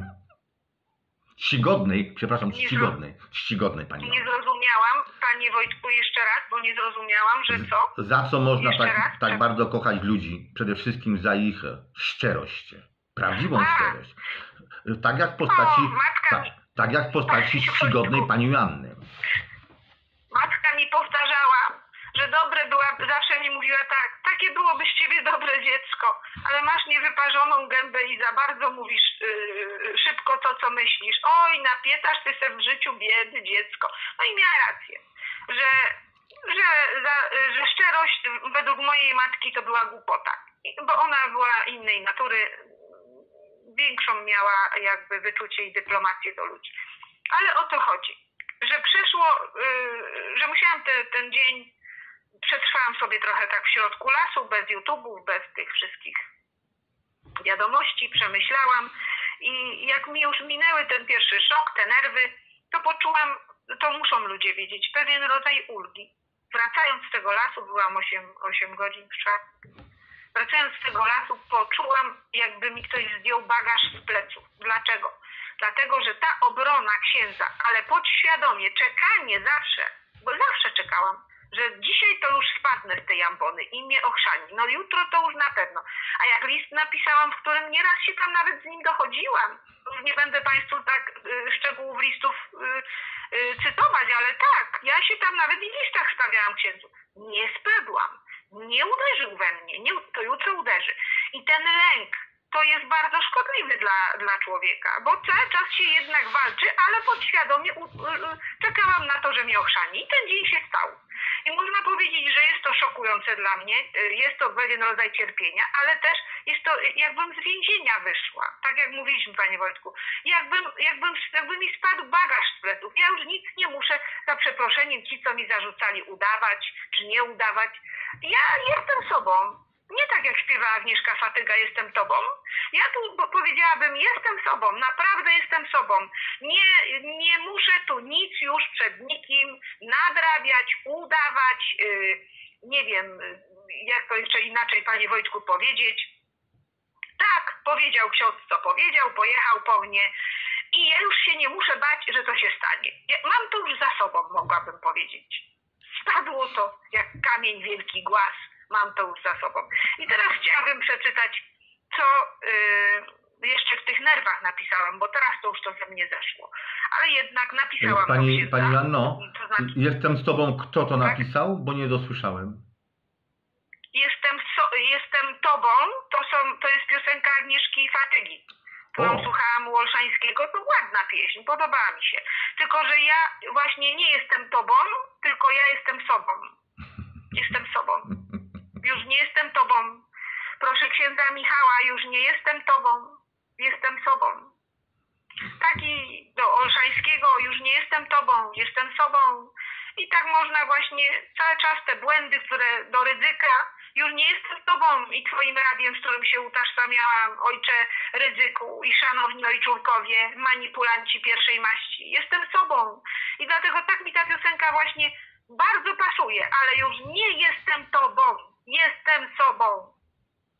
Czcigodnej, przepraszam, Nie czcigodnej, czcigodnej pani Nie Joanno. zrozumiałam, panie Wojtku, jeszcze raz, bo nie zrozumiałam, że co? Za co można Jeszcze tak, raz? tak bardzo kochać ludzi? Przede wszystkim za ich szczerość. Prawdziwą A. szczerość. Tak jak w postaci, O, matka tak, mi- tak jak w postaci Panie czcigodnej Wojtku. pani Joanny. Matka mi powtarzała, że dobre była, zawsze mi mówiła tak, takie byłoby z ciebie dobre dziecko, ale masz niewyparzoną gębę i za bardzo mówisz yy, szybko to, co myślisz. Oj, napietasz ty se w życiu biedy dziecko. No i miała rację, że, że, za, że szczerość według mojej matki to była głupota, bo ona była innej natury, większą miała jakby wyczucie i dyplomację do ludzi. Ale o to chodzi, że przeszło, yy, że musiałam te, ten dzień, przetrwałam sobie trochę tak w środku lasu, bez YouTube'ów, bez tych wszystkich wiadomości, przemyślałam i jak mi już minęły ten pierwszy szok, te nerwy, to poczułam, to muszą ludzie wiedzieć, pewien rodzaj ulgi. Wracając z tego lasu, byłam osiem godzin w czwartek, wracając z tego lasu poczułam, jakby mi ktoś zdjął bagaż z pleców. Dlaczego? Dlatego, że ta obrona księdza, ale podświadomie, czekanie zawsze, bo zawsze czekałam, że dzisiaj to już spadnę z tej ambony i mnie ochrzani. No jutro to już na pewno. A jak list napisałam, w którym nieraz się tam nawet z nim dochodziłam, już nie będę Państwu tak y, szczegółów listów y, y, cytować, ale tak, ja się tam nawet i w listach stawiałam księdzu. Nie spadłam. Nie uderzył we mnie. Nie, to jutro uderzy. I ten lęk to jest bardzo szkodliwy dla, dla człowieka, bo cały czas się jednak walczy, ale podświadomie u, u, czekałam na to, że mnie ochrzani. I ten dzień się stał. I można powiedzieć, że jest to szokujące dla mnie, jest to pewien rodzaj cierpienia, ale też jest to, jakbym z więzienia wyszła. Tak jak mówiliśmy, panie Wojtku. Jakbym, jakbym, jakby mi spadł bagaż z pleców. Ja już nic nie muszę, za przeproszeniem, ci, co mi zarzucali, udawać, czy nie udawać. Ja jestem sobą. Nie tak jak śpiewa Agnieszka Fatyga, jestem tobą. Ja tu powiedziałabym, jestem sobą, naprawdę jestem sobą. Nie, nie muszę tu nic już przed nikim nadrabiać, udawać, yy, nie wiem, jak to jeszcze inaczej, panie Wojtku, powiedzieć. Tak, powiedział ksiądz, co powiedział, pojechał po mnie i ja już się nie muszę bać, że to się stanie. Ja mam to już za sobą, mogłabym powiedzieć. Spadło to jak kamień, wielki głaz. Mam to już za sobą. I teraz chciałabym przeczytać, co yy, jeszcze w tych nerwach napisałam, bo teraz to już to ze mnie zeszło. Ale jednak napisałam Pani, do księdza. pani Janno, To znaczy, jestem z tobą, kto to Tak? napisał? Bo nie dosłyszałem. jestem, so, jestem tobą, to, są, to jest piosenka Agnieszki Fatygi, którą O. słuchałam u Olszańskiego. To ładna pieśń, podobała mi się. Tylko, że ja właśnie nie jestem tobą, tylko ja jestem sobą. Jestem sobą. Już nie jestem tobą. Proszę księdza Michała, już nie jestem tobą. Jestem sobą. Taki do Olszańskiego, już nie jestem tobą, jestem sobą. I tak można właśnie cały czas te błędy, które do Rydzyka, już nie jestem tobą i twoim radiem, z którym się utożsamiałam, ojcze Rydzyku i szanowni ojczulkowie, manipulanci pierwszej maści. Jestem sobą. I dlatego tak mi ta piosenka właśnie bardzo pasuje, ale już nie jestem tobą. Jestem sobą.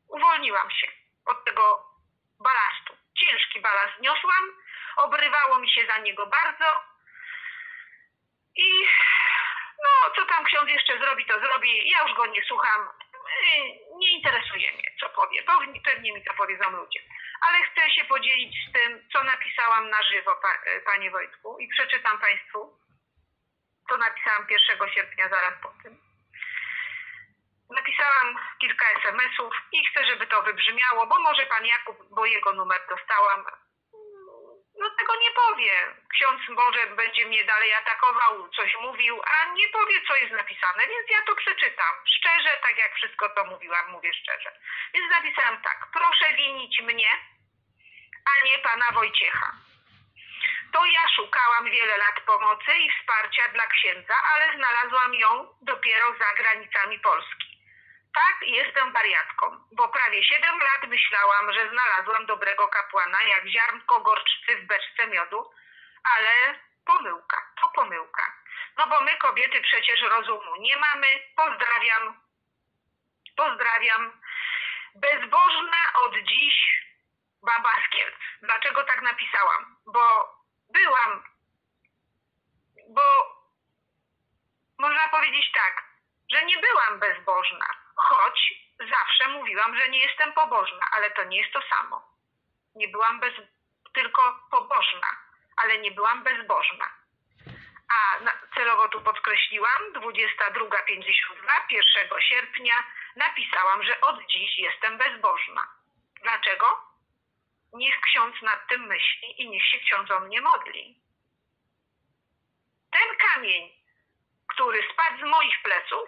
uwolniłam się od tego balastu. Ciężki balast niosłam, obrywało mi się za niego bardzo i no co tam ksiądz jeszcze zrobi, to zrobi, ja już go nie słucham, nie interesuje mnie, co powie, pewnie mi to powiedzą ludzie. Ale chcę się podzielić z tym, co napisałam na żywo, panie Wojtku, i przeczytam państwu. To napisałam pierwszego sierpnia, zaraz po tym. Napisałam kilka es em esów i chcę, żeby to wybrzmiało, bo może pan Jakub, bo jego numer dostałam, no tego nie powie. Ksiądz może będzie mnie dalej atakował, coś mówił, a nie powie, co jest napisane, więc ja to przeczytam. Szczerze, tak jak wszystko to mówiłam, mówię szczerze. Więc napisałam tak: proszę winić mnie, a nie pana Wojciecha. To ja szukałam wiele lat pomocy i wsparcia dla księdza, ale znalazłam ją dopiero za granicami Polski. Tak, jestem wariatką, bo prawie siedem lat myślałam, że znalazłam dobrego kapłana, jak ziarnko gorczycy w beczce miodu, ale pomyłka, to pomyłka. No bo my kobiety przecież rozumu nie mamy. Pozdrawiam, pozdrawiam. Bezbożna od dziś baba z Kielc. Dlaczego tak napisałam? Bo byłam, bo można powiedzieć tak, że nie byłam bezbożna, choć zawsze mówiłam, że nie jestem pobożna, ale to nie jest to samo. Nie byłam bez, tylko pobożna, ale nie byłam bezbożna. A na, celowo tu podkreśliłam, dwudziesta druga pięćdziesiąt dwa, pierwszego sierpnia napisałam, że od dziś jestem bezbożna. Dlaczego? Niech ksiądz nad tym myśli i niech się ksiądz o mnie modli. Ten kamień, który spadł z moich pleców,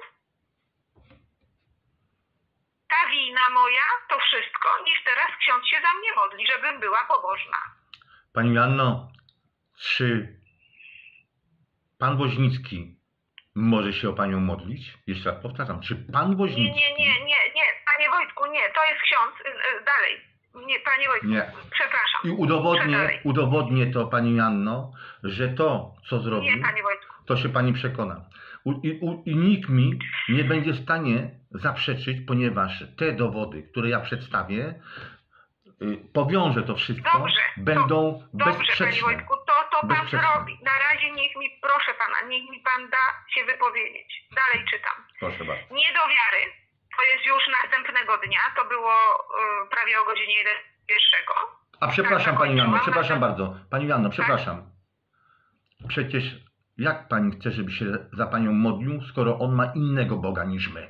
ta wina moja, to wszystko, niech teraz ksiądz się za mnie modli, żebym była pobożna. Pani Joanno, czy pan Woźnicki może się o panią modlić? Jeszcze raz powtarzam, czy pan Woźnicki... Nie, nie, nie, nie, nie, panie Wojtku, nie, to jest ksiądz, dalej. Nie, panie Wojtku, nie. Przepraszam. I udowodnię, udowodnię to pani Janno, że to, co zrobił, nie, panie Wojtku, to się pani przekona. U, i, u, I nikt mi nie będzie w stanie zaprzeczyć, ponieważ te dowody, które ja przedstawię, y, powiążę to wszystko, dobrze, będą to, bezsprzeczne. Dobrze, panie Wojtku, to, to pan bezsprzeczne. zrobi. Na razie niech mi, proszę pana, niech mi pan da się wypowiedzieć. Dalej czytam. Proszę bardzo. Nie do wiary. To jest już następnego dnia, to było y, prawie o godzinie pierwszej. A przepraszam tak, pani Janno, mam przepraszam na... bardzo. Pani Janno, przepraszam. Przecież jak pani chce, żeby się za panią modlił, skoro on ma innego Boga niż my?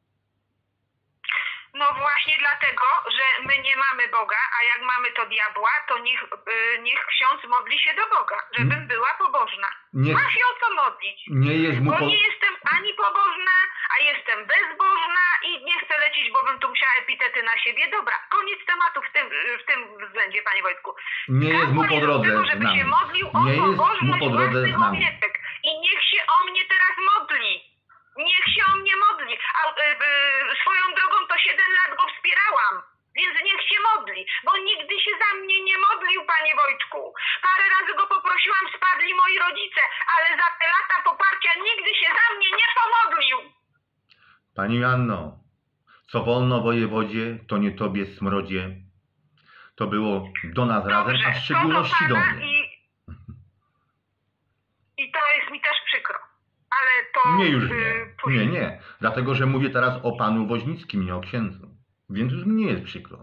No właśnie dlatego, że my nie mamy Boga, a jak mamy to diabła, to niech, y, niech ksiądz modli się do Boga, żebym hmm. była pobożna. Nie, Ma się o co modlić. Nie jest mu bo po... nie jestem ani pobożna, a jestem bezbożna i nie chcę lecieć, bo bym tu musiała epitety na siebie. Dobra, koniec tematu w tym, w tym względzie, panie Wojtku. Nie jest mu po drodze tego, żeby z nami. się modlił o Nie jest mu pobożność po drodze własnych z nami. owiecek. I niech się o mnie teraz modli. Niech się o mnie modli. A y, y, swoją drogą to siedem lat go wspierałam. Więc niech się modli, bo nigdy się za mnie nie modlił, panie Wojtku. Parę razy go poprosiłam, spadli moi rodzice, ale za te lata poparcia nigdy się za mnie nie pomodlił. Pani Janno, co wolno wojewodzie, to nie tobie smrodzie. To było do nas Dobrze, razem, a w szczególności to do do mnie. I, I to jest mi też przykro. Ale to... Nie już y, nie, nie, nie. Dlatego, że mówię teraz o panu Woźnickim, nie o księdzu. Więc już mi nie jest przykro.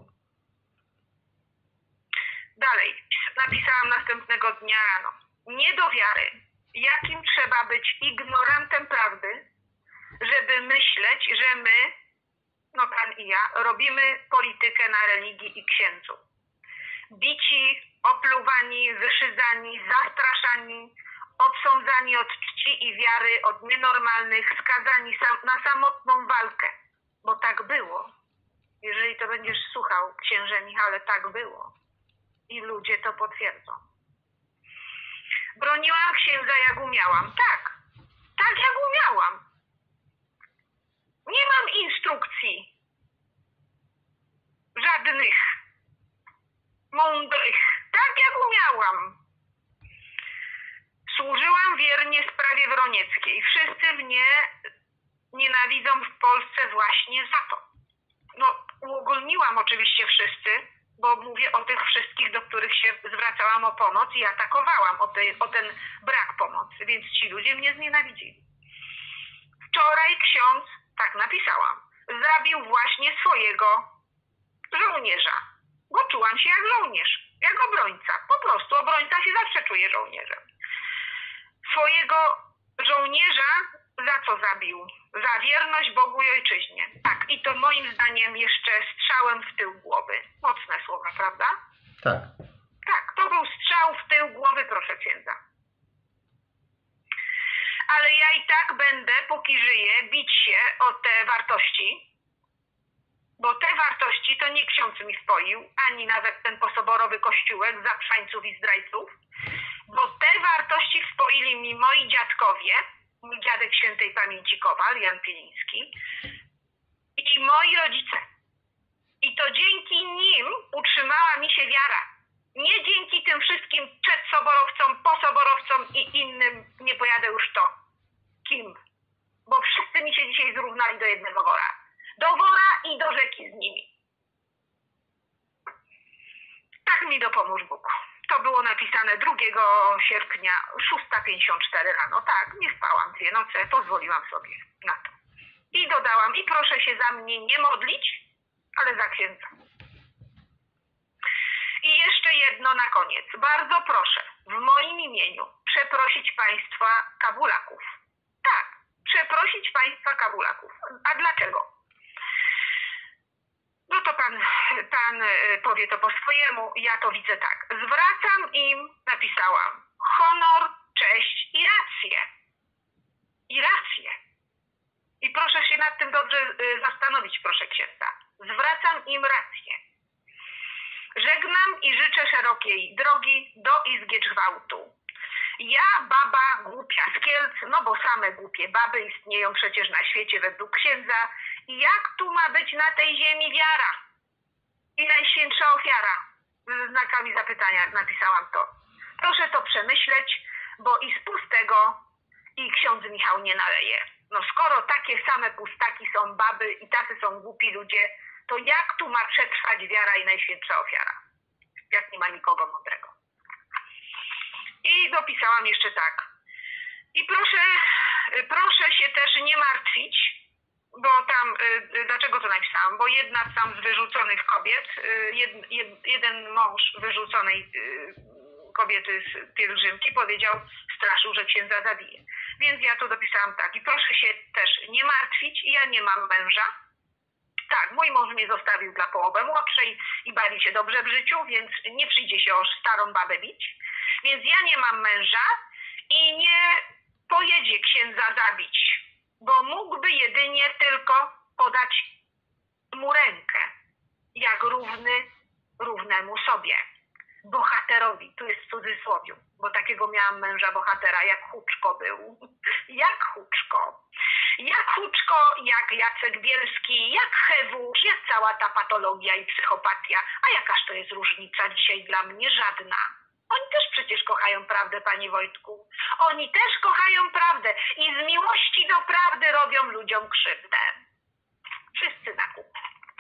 Dalej, napisałam następnego dnia rano. Nie do wiary, jakim trzeba być ignorantem prawdy, żeby myśleć, że my, no pan i ja, robimy politykę na religii i księdzu. Bici, opluwani, wyszydzani, zastraszani, odsądzani od czci i wiary, od nienormalnych, skazani sam, na samotną walkę. Bo tak było. Jeżeli to będziesz słuchał, księże Michale, tak było. I ludzie to potwierdzą. Broniłam księdza jak umiałam. Tak. Tak jak umiałam. Nie mam instrukcji. Żadnych. Mądrych. Tak jak umiałam. Służyłam wiernie sprawie wronieckiej. Wszyscy mnie nienawidzą w Polsce właśnie za to. No, uogólniłam oczywiście wszyscy, bo mówię o tych wszystkich, do których się zwracałam o pomoc i atakowałam o, tej, o ten brak pomocy, więc ci ludzie mnie znienawidzili. Wczoraj ksiądz, tak napisałam, zabił właśnie swojego żołnierza, bo czułam się jak żołnierz, jak obrońca. Po prostu obrońca się zawsze czuje żołnierzem. Swojego żołnierza za co zabił? Za wierność Bogu i ojczyźnie. Tak, i to moim zdaniem jeszcze strzałem w tył głowy. Mocne słowa, prawda? Tak. Tak, to był strzał w tył głowy, proszę księdza. Ale ja i tak będę, póki żyję, bić się o te wartości, bo te wartości to nie ksiądz mi wpoił, ani nawet ten posoborowy kościółek zaprzańców i zdrajców, bo te wartości wpoili mi moi dziadkowie, mój dziadek świętej pamięci Kowal, Jan Pieliński, i moi rodzice. I to dzięki nim utrzymała mi się wiara. Nie dzięki tym wszystkim przedsoborowcom, posoborowcom i innym, nie pojadę już to. Kim? Bo wszyscy mi się dzisiaj zrównali do jednego wora. Do wora i do rzeki z nimi. Tak mi dopomóż Bóg. To było napisane drugiego sierpnia, szósta pięćdziesiąt cztery rano. Tak, nie spałam dwie noce, pozwoliłam sobie na to. I dodałam, i proszę się za mnie nie modlić, ale za księdza. I jeszcze jedno na koniec. Bardzo proszę w moim imieniu przeprosić państwa Kabulaków. Tak, przeprosić państwa Kabulaków. A dlaczego? No to pan, pan powie to po swojemu, ja to widzę tak. Zwracam im, napisałam, honor, cześć i rację. I rację. I proszę się nad tym dobrze zastanowić, proszę księdza. Zwracam im rację. Żegnam i życzę szerokiej drogi do izgiecz gwałtu. Ja, baba, głupia z Kielc, no bo same głupie baby istnieją przecież na świecie według księdza. I jak tu ma być na tej ziemi wiara? I najświętsza ofiara? Z znakami zapytania napisałam to. Proszę to przemyśleć, bo i z pustego i ksiądz Michał nie naleje. No skoro takie same pustaki są baby i tacy są głupi ludzie, to jak tu ma przetrwać wiara i najświętsza ofiara? Jak nie ma nikogo mądrego. I dopisałam jeszcze tak. I proszę, proszę się też nie martwić, bo tam, dlaczego to napisałam? Bo jedna tam z wyrzuconych kobiet, jed, jed, jeden mąż wyrzuconej kobiety z pielgrzymki powiedział, straszył, że księdza zabije. Więc ja to dopisałam tak. I proszę się też nie martwić, ja nie mam męża. Tak, mój mąż mnie zostawił dla połowy młodszej i bawi się dobrze w życiu, więc nie przyjdzie się o starą babę bić. Więc ja nie mam męża i nie pojedzie księdza zabić, bo mógłby jedynie tylko podać mu rękę, jak równy równemu sobie. Bohaterowi, tu jest w cudzysłowiu, bo takiego miałam męża bohatera, jak Huczko był. Jak Huczko. Jak Huczko, jak Jacek Bielski, jak Hewusz, jak cała ta patologia i psychopatia. A jakaż to jest różnica dzisiaj dla mnie? Żadna. Oni też przecież kochają prawdę, panie Wojtku. Oni też kochają prawdę i z miłości do prawdy robią ludziom krzywdę. Wszyscy na kupę.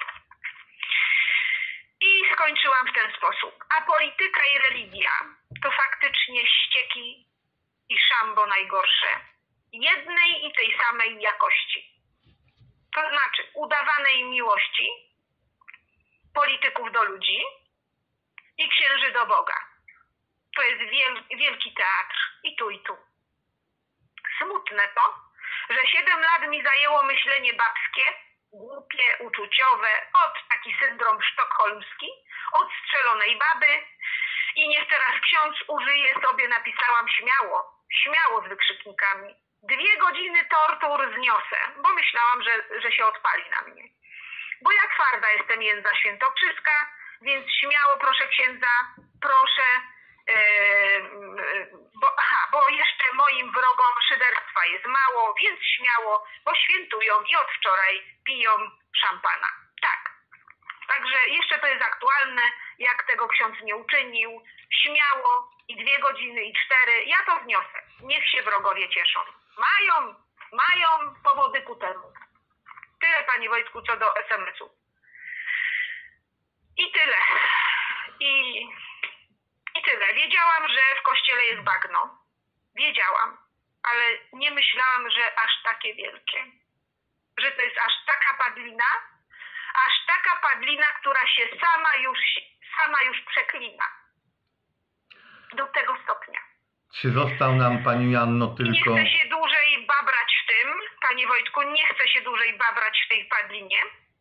I skończyłam w ten sposób. A polityka i religia to faktycznie ścieki i szambo najgorsze. Jednej i tej samej jakości. To znaczy udawanej miłości polityków do ludzi i księży do Boga. To jest wiel, wielki teatr i tu i tu. Smutne to, że siedem lat mi zajęło myślenie babskie, głupie, uczuciowe, od taki syndrom sztokholmski, od strzelonej baby i niech teraz ksiądz użyje sobie, napisałam śmiało, śmiało z wykrzyknikami. Dwie godziny tortur zniosę, bo myślałam, że, że się odpali na mnie. Bo ja twarda jestem jędza świętokrzyska, więc śmiało proszę księdza, proszę, yy, bo, aha, bo jeszcze moim wrogom szyderstwa jest mało, więc śmiało, bo świętują i od wczoraj piją szampana. Tak. Także jeszcze to jest aktualne, jak tego ksiądz nie uczynił, śmiało i dwie godziny i cztery, ja to wniosę. Niech się wrogowie cieszą. Mają, mają powody ku temu. Tyle, panie Wojtku, co do es em esu. I tyle. I, I tyle. Wiedziałam, że w kościele jest bagno. Wiedziałam, ale nie myślałam, że aż takie wielkie. Że to jest aż taka padlina, aż taka padlina, która się sama już, sama już przeklina. Do tego stopnia. Czy został nam, Pani Janno, tylko... Nie chcę się dłużej babrać w tym, Panie Wojtku, nie chcę się dłużej babrać w tej padlinie.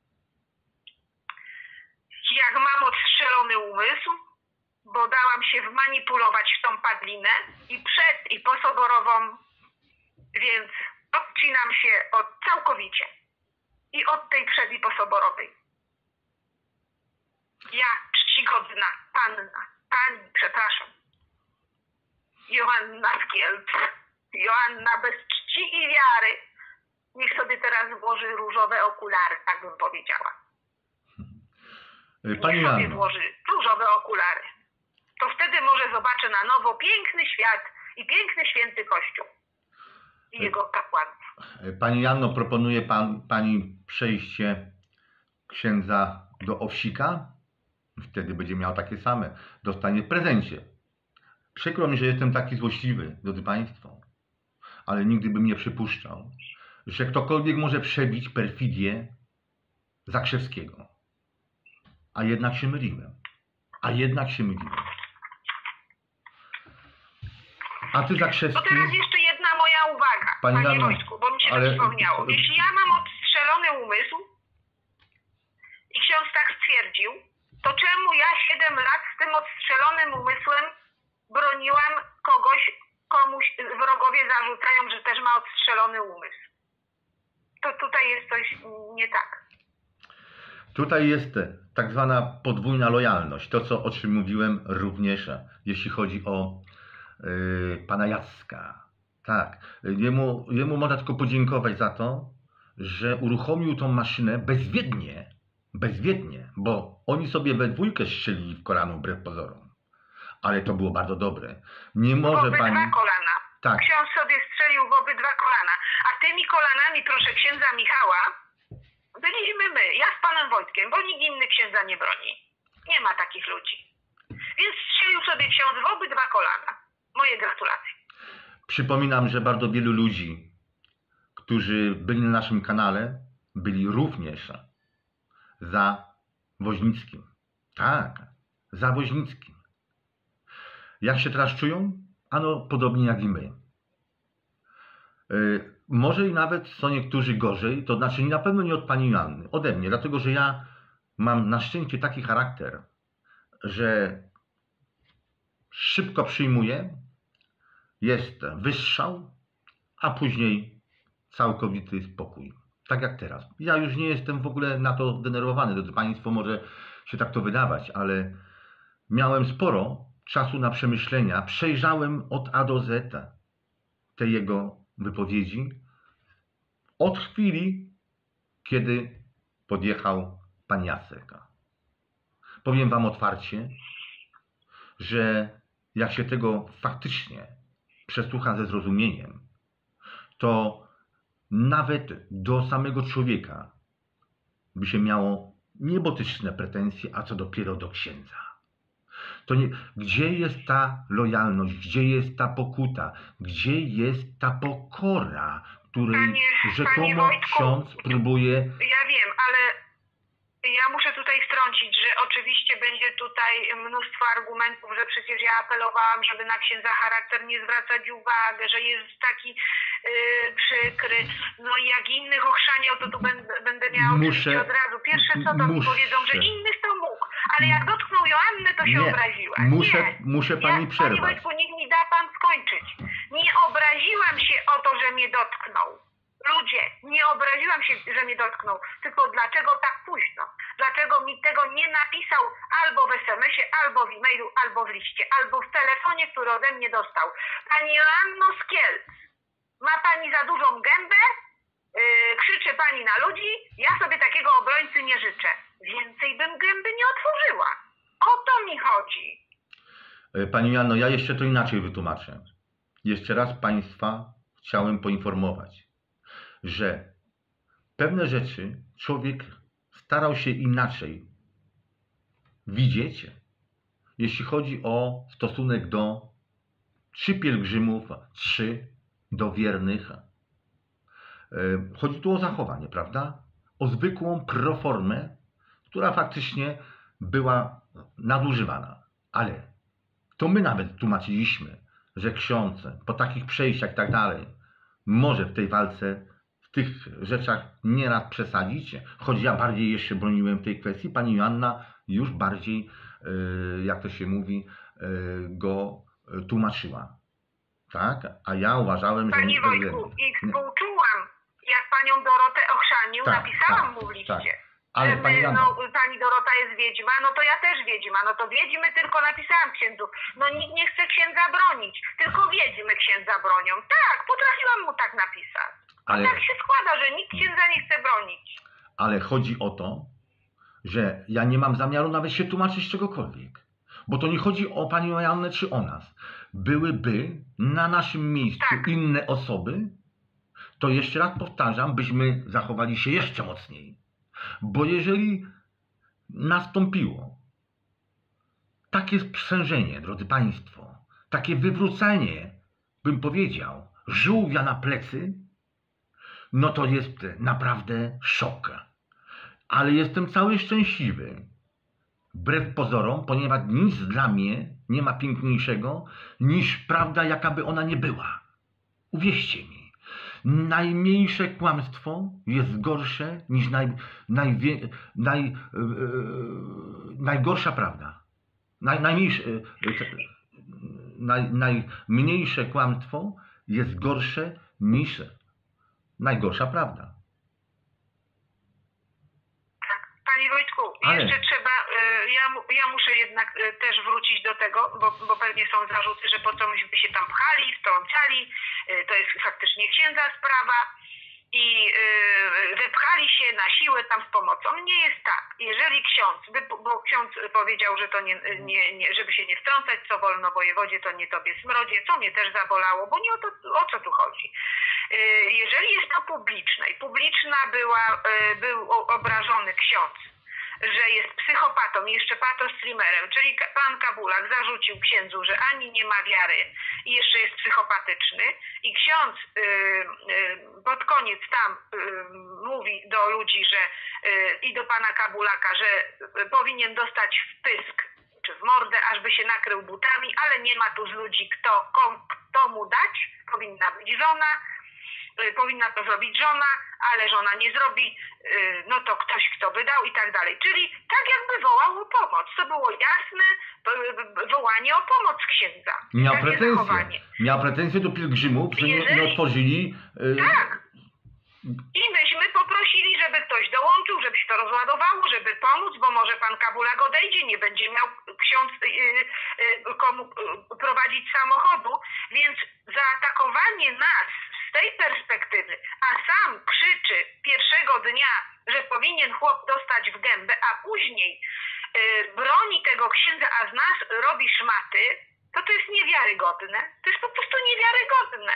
Jak mam odstrzelony umysł, bo dałam się wmanipulować w tą padlinę i przed i posoborową, więc odcinam się od całkowicie i od tej przed i posoborowej. Ja, czcigodna panna, pani, przepraszam, Joanna z Kielc, Joanna bez czci i wiary, niech sobie teraz włoży różowe okulary, tak bym powiedziała. Pani Niech sobie Janno, włoży różowe okulary. To wtedy może zobaczę na nowo piękny świat i piękny święty Kościół i jego kapłanów. Pani Janno, proponuje pan, Pani przejście księdza do Owsika? Wtedy będzie miał takie same. Dostanie w prezencie. Przykro mi, że jestem taki złośliwy, drodzy Państwo, ale nigdy bym nie przypuszczał, że ktokolwiek może przebić perfidię Zakrzewskiego. A jednak się myliłem. A jednak się myliłem. A Ty, To Zakrzewski... teraz jeszcze jedna moja uwaga, Pani Panie Janno, Wojtku, bo mi się ale- to przypomniało. Jeśli ja mam odstrzelony umysł i ksiądz tak stwierdził, to czemu ja siedem lat z tym odstrzelonym umysłem broniłam kogoś, komuś wrogowie zarzucają, że też ma odstrzelony umysł? To tutaj jest coś nie tak. Tutaj jest tak zwana podwójna lojalność. To, co, o czym mówiłem również, jeśli chodzi o yy, pana Jacka. Tak, jemu, jemu można tylko podziękować za to, że uruchomił tą maszynę bezwiednie, bezwiednie, bo oni sobie we dwójkę strzelili w kolano wbrew pozorom. Ale to było bardzo dobre. Nie W może obydwa pani... kolana. Tak. Ksiądz sobie strzelił w obydwa kolana. A tymi kolanami, proszę księdza Michała, byliśmy my, ja z panem Wojtkiem, bo nikt inny księdza nie broni. Nie ma takich ludzi. Więc strzelił sobie ksiądz w obydwa kolana. Moje gratulacje. Przypominam, że bardzo wielu ludzi, którzy byli na naszym kanale, byli również za Woźnickim. Tak, za Woźnickim. Jak się teraz czują? Ano, podobnie jak i my. Yy, może i nawet są niektórzy gorzej, to znaczy na pewno nie od pani Joanny, ode mnie, dlatego że ja mam na szczęście taki charakter, że szybko przyjmuję, jest wystrzał, a później całkowity spokój. Tak jak teraz. Ja już nie jestem w ogóle na to zdenerwowany. Drodzy Państwo, może się tak to wydawać, ale miałem sporo czasu na przemyślenia. Przejrzałem od A do Z te jego wypowiedzi od chwili, kiedy podjechał pan Jacek. Powiem Wam otwarcie, że jak się tego faktycznie przesłucha ze zrozumieniem, to nawet do samego człowieka by się miało niebotyczne pretensje, a co dopiero do księdza. To nie, gdzie jest ta lojalność, gdzie jest ta pokuta, gdzie jest ta pokora, której Panie- panie rzekomo Wojtku, ksiądz próbuje... Ja wiem, ale ja muszę tutaj wtrącić, że oczywiście będzie tutaj mnóstwo argumentów, że przecież ja apelowałam, żeby na księdza charakter nie zwracać uwagi, że jest taki yy, przykry, no i jak innych ochrzaniał, to tu będę, będę miała Muszę- oczywiście od razu. Pierwsze co to mi muszę. powiedzą, że innych to mógł, ale jak dotknął Joannę, to się Nie, obraziła. muszę, Nie. muszę Ja, pani Panie przerwać. Wojtku, niech mi da pan skończyć. Nie obraziłam się o to, że mnie dotknął. Ludzie, nie obraziłam się, że mnie dotknął, tylko dlaczego tak późno? Dlaczego mi tego nie napisał albo w es em esie, albo w e-mailu, albo w liście, albo w telefonie, który ode mnie dostał. Pani Joanno z Kielc, ma pani za dużą gębę? Yy, krzyczy pani na ludzi? Ja sobie takiego obrońcy nie życzę. Więcej bym gęby nie otworzyła. O to mi chodzi. Pani Janno, ja jeszcze to inaczej wytłumaczę. Jeszcze raz Państwa chciałem poinformować, że pewne rzeczy człowiek starał się inaczej widzieć, jeśli chodzi o stosunek do trzy pielgrzymów, trzy do wiernych. Chodzi tu o zachowanie, prawda? O zwykłą proformę, która faktycznie była nadużywana. Ale to my nawet tłumaczyliśmy, że ksiądz po takich przejściach i tak dalej może w tej walce, w tych rzeczach nieraz przesadzić, choć ja bardziej jeszcze broniłem w tej kwestii. Pani Joanna już bardziej, jak to się mówi, go tłumaczyła. Tak? A ja uważałem, że... Panie Wojtku, i współczułam, jak panią Dorotę ochrzanił, tak, napisałam tak, mu w liście. Tak. Ale że pani, my, no, pani Dorota jest wiedźma, no to ja też wiedźma, no to wiedźmy tylko napisałam księdzu. No nikt nie chce księdza bronić, tylko wiedźmy księdza bronią. Tak, potrafiłam mu tak napisać. Ale... Tak się składa, że nikt księdza nie chce bronić. Ale chodzi o to, że ja nie mam zamiaru nawet się tłumaczyć czegokolwiek. Bo to nie chodzi o panią Joannę czy o nas. Byłyby na naszym miejscu tak. inne osoby, to jeszcze raz powtarzam, byśmy zachowali się jeszcze mocniej. Bo jeżeli nastąpiło takie sprzężenie, drodzy Państwo, takie wywrócenie, bym powiedział, żółwia na plecy, no to jest naprawdę szok. Ale jestem cały szczęśliwy, wbrew pozorom, ponieważ nic dla mnie nie ma piękniejszego niż prawda, jaka by ona nie była. Uwierzcie mi. Najmniejsze kłamstwo jest gorsze niż naj, najwie, naj, yy, najgorsza prawda. Naj, najmniejsze, yy, naj, najmniejsze kłamstwo jest gorsze niż najgorsza prawda. Panie Wojtku, Ale... jeszcze trzeba, ja, ja muszę jednak też wrócić do tego, bo, bo pewnie są zarzuty, że po co myśmy się tam pchali, wtrącali, to jest faktycznie księdza sprawa i yy, wepchali się na siłę tam z pomocą. Nie jest tak. Jeżeli ksiądz, bo ksiądz powiedział, że to nie, nie, nie, żeby się nie wtrącać, co wolno wojewodzie, to nie tobie smrodzie, co mnie też zabolało, bo nie o to, o co tu chodzi. Yy, jeżeli jest to publiczne i publiczna była, yy, był obrażony ksiądz, że jest psychopatą, jeszcze patostreamerem, czyli pan Kabulak zarzucił księdzu, że ani nie ma wiary i jeszcze jest psychopatyczny i ksiądz yy, yy, pod koniec tam yy, mówi do ludzi, że yy, i do pana Kabulaka, że yy, powinien dostać w pysk czy w mordę, ażby się nakrył butami, ale nie ma tu z ludzi kto, kom, kto mu dać, powinna być żona. Powinna to zrobić żona, ale żona nie zrobi, no to ktoś, kto wydał i tak dalej. Czyli tak jakby wołał o pomoc. To było jasne wołanie o pomoc księdza. Miał pretensje. Miał pretensje do pielgrzymów, że Jeżeli... nie, nie otworzyli... Yy... Tak. I myśmy poprosili, żeby ktoś dołączył, żeby się to rozładowało, żeby pomóc, bo może pan Kabulak odejdzie, nie będzie miał ksiądz yy, yy, komu yy, prowadzić samochodu, więc zaatakowanie nas z tej perspektywy, a sam krzyczy pierwszego dnia, że powinien chłop dostać w gębę, a później yy, broni tego księdza, a z nas robi szmaty, to to jest niewiarygodne. To jest po prostu niewiarygodne.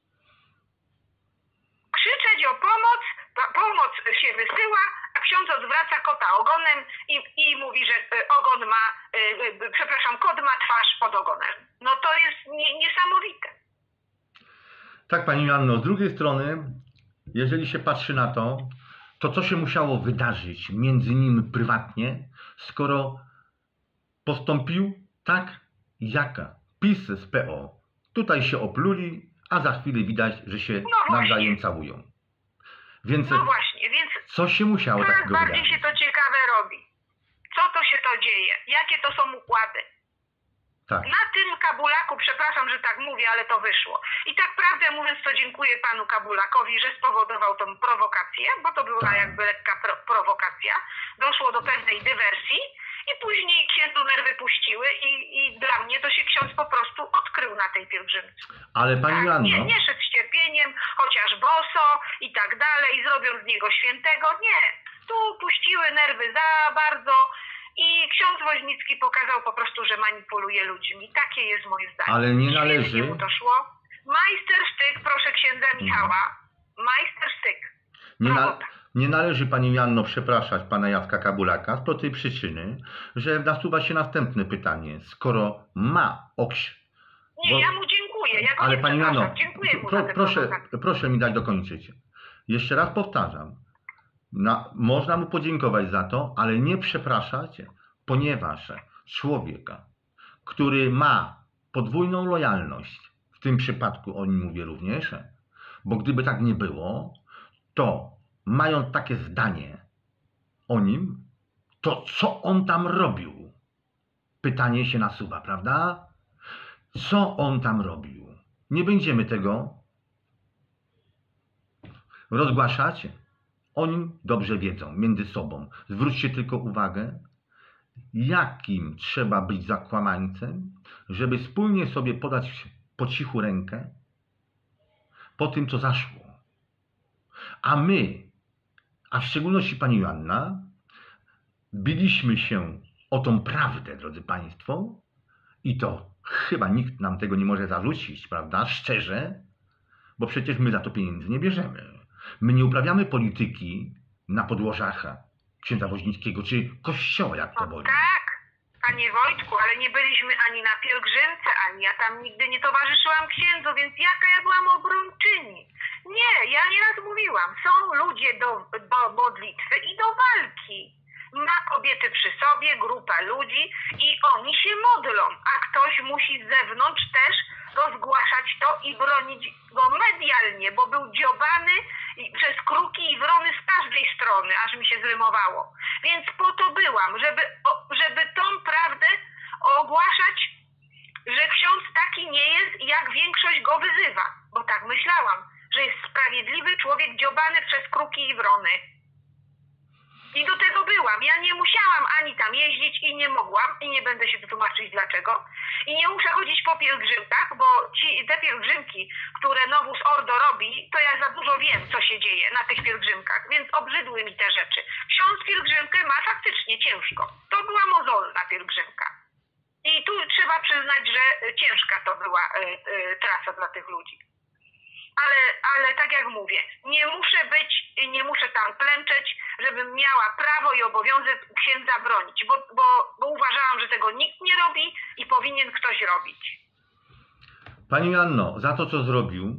Krzyczeć o pomoc, pomoc się wysyła, a ksiądz odwraca kota ogonem i, i mówi, że ogon ma, yy, przepraszam, kot ma twarz pod ogonem. No to jest nie, niesamowite. Tak, pani Joanno, z drugiej strony, jeżeli się patrzy na to, to co się musiało wydarzyć między nimi prywatnie, skoro postąpił tak jak PiS z P O. Tutaj się opluli, a za chwilę widać, że się no nawzajem całują. Więc no właśnie, więc co się musiało coraz takiego bardziej wydarzyć? się to ciekawe robi. Co to się to dzieje? Jakie to są układy? Tak. Na tym Kabulaku, przepraszam, że tak mówię, ale to wyszło. I tak prawdę mówiąc, to dziękuję panu Kabulakowi, że spowodował tą prowokację, bo to była tak. jakby lekka pro prowokacja. Doszło do pewnej dywersji i później księdzu nerwy puściły i, i dla mnie to się ksiądz po prostu odkrył na tej pielgrzymce. Ale pani tak, Joanno... nie, nie szedł z cierpieniem, chociaż boso i tak dalej, zrobią z niego świętego. Nie, tu puściły nerwy za bardzo. I ksiądz Woźnicki pokazał po prostu, że manipuluje ludźmi. Takie jest moje zdanie. Ale nie należy... Świetnie mu to szło. Majstersztyk, proszę księdza Michała. Majstersztyk. Nie, na... Nie należy pani Joanno przepraszać pana Jacka Kabulaka z prostej przyczyny, że nasuwa się następne pytanie. Skoro ma oks... Nie, Bo... ja mu dziękuję. Ja go Ale nie pani przepraszam. Joanno, Dziękuję mu pro, za tę proszę, prowokację. proszę mi dać dokończyć. Jeszcze raz powtarzam. Na, można mu podziękować za to, ale nie przepraszać, ponieważ człowieka, który ma podwójną lojalność, w tym przypadku o nim mówię również, bo gdyby tak nie było, to mając takie zdanie o nim, to co on tam robił? Pytanie się nasuwa, prawda? Co on tam robił? Nie będziemy tego rozgłaszać. Oni dobrze wiedzą między sobą. Zwróćcie tylko uwagę, jakim trzeba być zakłamańcem, żeby wspólnie sobie podać po cichu rękę po tym, co zaszło. A my, a w szczególności pani Joanna, biliśmy się o tą prawdę, drodzy państwo, i to chyba nikt nam tego nie może zarzucić, prawda, szczerze, bo przecież my za to pieniędzy nie bierzemy. My nie uprawiamy polityki na podłożach księdza Woźnickiego czy kościoła, jak to No woli. tak, panie Wojtku, ale nie byliśmy ani na pielgrzymce, ani ja tam nigdy nie towarzyszyłam księdzu, więc jaka ja byłam obrończyni? Nie, ja nieraz mówiłam, są ludzie do, do modlitwy i do walki. Ma kobiety przy sobie, grupa ludzi i oni się modlą, a ktoś musi z zewnątrz też rozgłaszać to i bronić go medialnie, bo był dziobany przez kruki i wrony z każdej strony, aż mi się zrymowało. Więc po to byłam, żeby, żeby tą prawdę ogłaszać, że ksiądz taki nie jest, jak większość go wyzywa. Bo tak myślałam, że jest sprawiedliwy człowiek dziobany przez kruki i wrony. I do tego byłam. Ja nie musiałam ani tam jeździć i nie mogłam i nie będę się wytłumaczyć dlaczego. I nie muszę chodzić po pielgrzymkach, bo ci, te pielgrzymki, które Novus Ordo robi, to ja za dużo wiem, co się dzieje na tych pielgrzymkach, więc obrzydły mi te rzeczy. Ksiądz pielgrzymkę ma faktycznie ciężko. To była mozolna pielgrzymka. I tu trzeba przyznać, że ciężka to była y, y, trasa dla tych ludzi. Ale, ale tak jak mówię, nie muszę być, nie muszę tam klęczeć, żebym miała prawo i obowiązek księdza bronić, bo, bo, bo uważałam, że tego nikt nie robi i powinien ktoś robić. Pani Joanno, za to, co zrobił,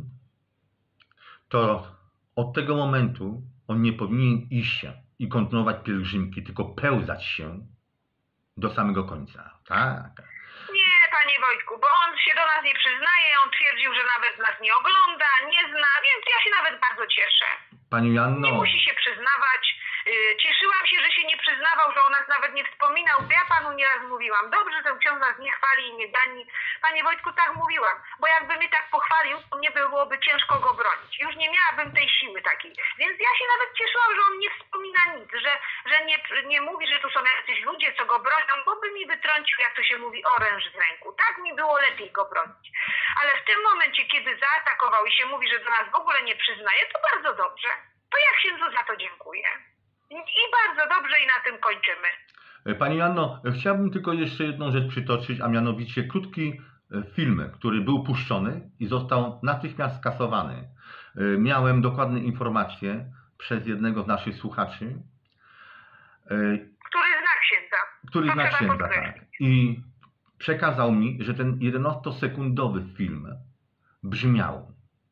to od tego momentu on nie powinien iść i kontynuować pielgrzymki, tylko pełzać się do samego końca. Tak. Nie, panie Wojtku, bo on się do nas nie przyznaje, on twierdził, że nawet nas nie ogląda, nie zna, więc ja się nawet bardzo cieszę. Pani Joanno, Nie musi się przyznawać. Cieszyłam się, że się nie przyznawał, że o nas nawet nie wspominał. Ja panu nieraz mówiłam, dobrze, że ksiądz nas nie chwali i nie dani. Panie Wojtku, tak mówiłam, bo jakby mnie tak pochwalił, to mnie byłoby ciężko go bronić. Już nie miałabym tej siły takiej. Więc ja się nawet cieszyłam, że on nie wspomina nic, że, że nie, nie mówi, że tu są jacyś ludzie, co go bronią, bo by mi wytrącił, jak to się mówi, oręż z ręku. Tak mi było lepiej go bronić. Ale w tym momencie, kiedy zaatakował i się mówi, że do nas w ogóle nie przyznaje, to bardzo dobrze. To ja księdzu za to dziękuję. I bardzo dobrze i na tym kończymy. Pani Joanno, chciałbym tylko jeszcze jedną rzecz przytoczyć, a mianowicie krótki film, który był puszczony i został natychmiast skasowany. Miałem dokładne informacje przez jednego z naszych słuchaczy. Który zna księdza. Który to zna księdza, tak. I przekazał mi, że ten jedenastosekundowy film brzmiał: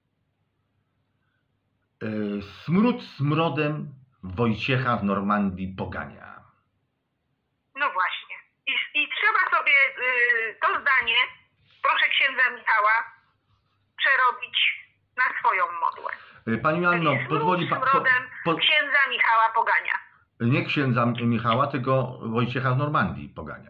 smród smrodem Wojciecha z Normandii pogania. No właśnie. I, i trzeba sobie y, to zdanie, proszę księdza Michała, przerobić na swoją modłę. Pani Joanno, Czyli pozwoli smród pan... smrodem Po, po, księdza Michała pogania. nie księdza Michała, tylko Wojciecha z Normandii pogania.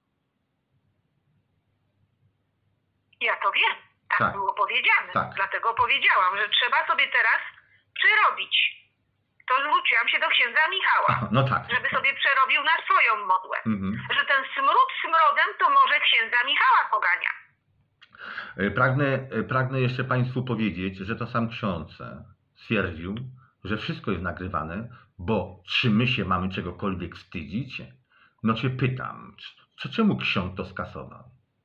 Ja to wiem. Tak, Tak. było powiedziane. Tak. Dlatego powiedziałam, że trzeba sobie teraz przerobić. To zwróciłam się do księdza Michała, No tak. żeby sobie przerobił na swoją modłę. Mhm. Że ten smród smrodem to może księdza Michała pogania. Pragnę, pragnę jeszcze Państwu powiedzieć, że to sam ksiądz stwierdził, że wszystko jest nagrywane, bo czy my się mamy czegokolwiek wstydzić? No cię pytam, co, czemu ksiądz to skasował?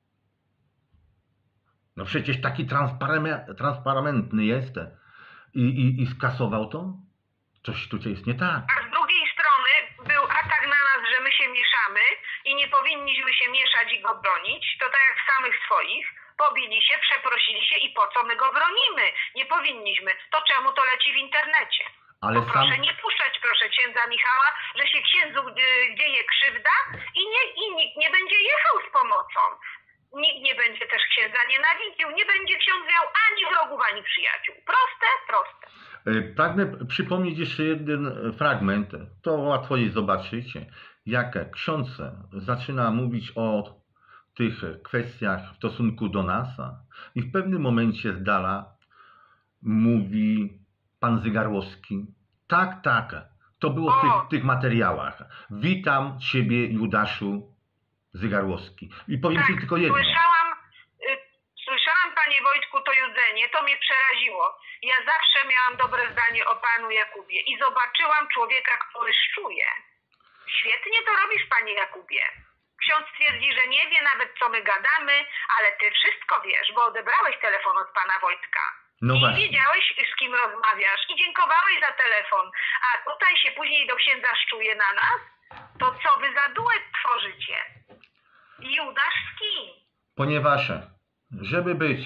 No przecież taki transparentny jest i, i, i skasował to? Coś tutaj jest nie tak. A z drugiej strony był atak na nas, że my się mieszamy i nie powinniśmy się mieszać i go bronić. To tak jak w samych swoich. Pobili się, przeprosili się i po co my go bronimy? Nie powinniśmy. To czemu to leci w internecie? Ale To proszę sam... nie puszczać, proszę księdza Michała, że się księdzu y, dzieje krzywda i, nie, i nikt nie będzie jechał z pomocą. Nikt nie będzie też księdza nienawidził, nie będzie ksiądz miał ani wrogów, ani przyjaciół. Proste, proste. Y, Pragnę przypomnieć jeszcze jeden fragment, to łatwo jest zobaczyć, jak ksiądz zaczyna mówić o tych kwestiach w stosunku do nas i w pewnym momencie z dala mówi pan Zygarłowski: tak, tak, to było w tych, tych materiałach. Witam ciebie, Judaszu Zygarłowski. I powiem ci Tak, tylko jedno. Słyszałam, y, słyszałam, panie Wojtku, to judzenie, to mnie przeraziło. Ja zawsze miałam dobre zdanie o panu Jakubie i zobaczyłam człowieka, który szczuje. Świetnie to robisz, panie Jakubie. Ksiądz twierdzi, że nie wie nawet, co my gadamy, ale ty wszystko wiesz, bo odebrałeś telefon od pana Wojtka. No I właśnie. wiedziałeś, z kim rozmawiasz i dziękowałeś za telefon. A tutaj się później do księdza szczuje na nas? To co wy za duet tworzycie? Judasz z kim? Ponieważ, żeby być,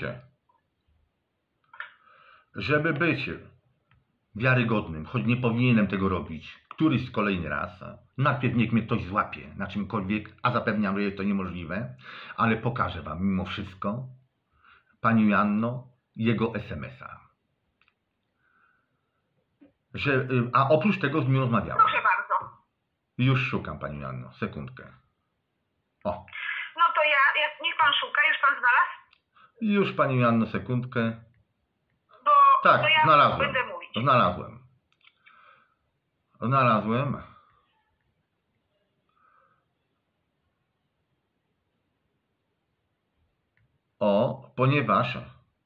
żeby być wiarygodnym, choć nie powinienem tego robić, któryś kolejny raz, najpierw niech mnie ktoś złapie na czymkolwiek, a zapewniam, że jest to niemożliwe, ale pokażę wam mimo wszystko, pani Joanno, jego es em es a. Że, a oprócz tego z nim rozmawiałem. Proszę bardzo. Już szukam, pani Joanno, sekundkę. O, No to ja, ja, niech pan szuka, już pan znalazł? już pani Joanno, sekundkę. Bo Tak, to ja znalazłem. będę mówić. Znalazłem. Znalazłem. O, ponieważ...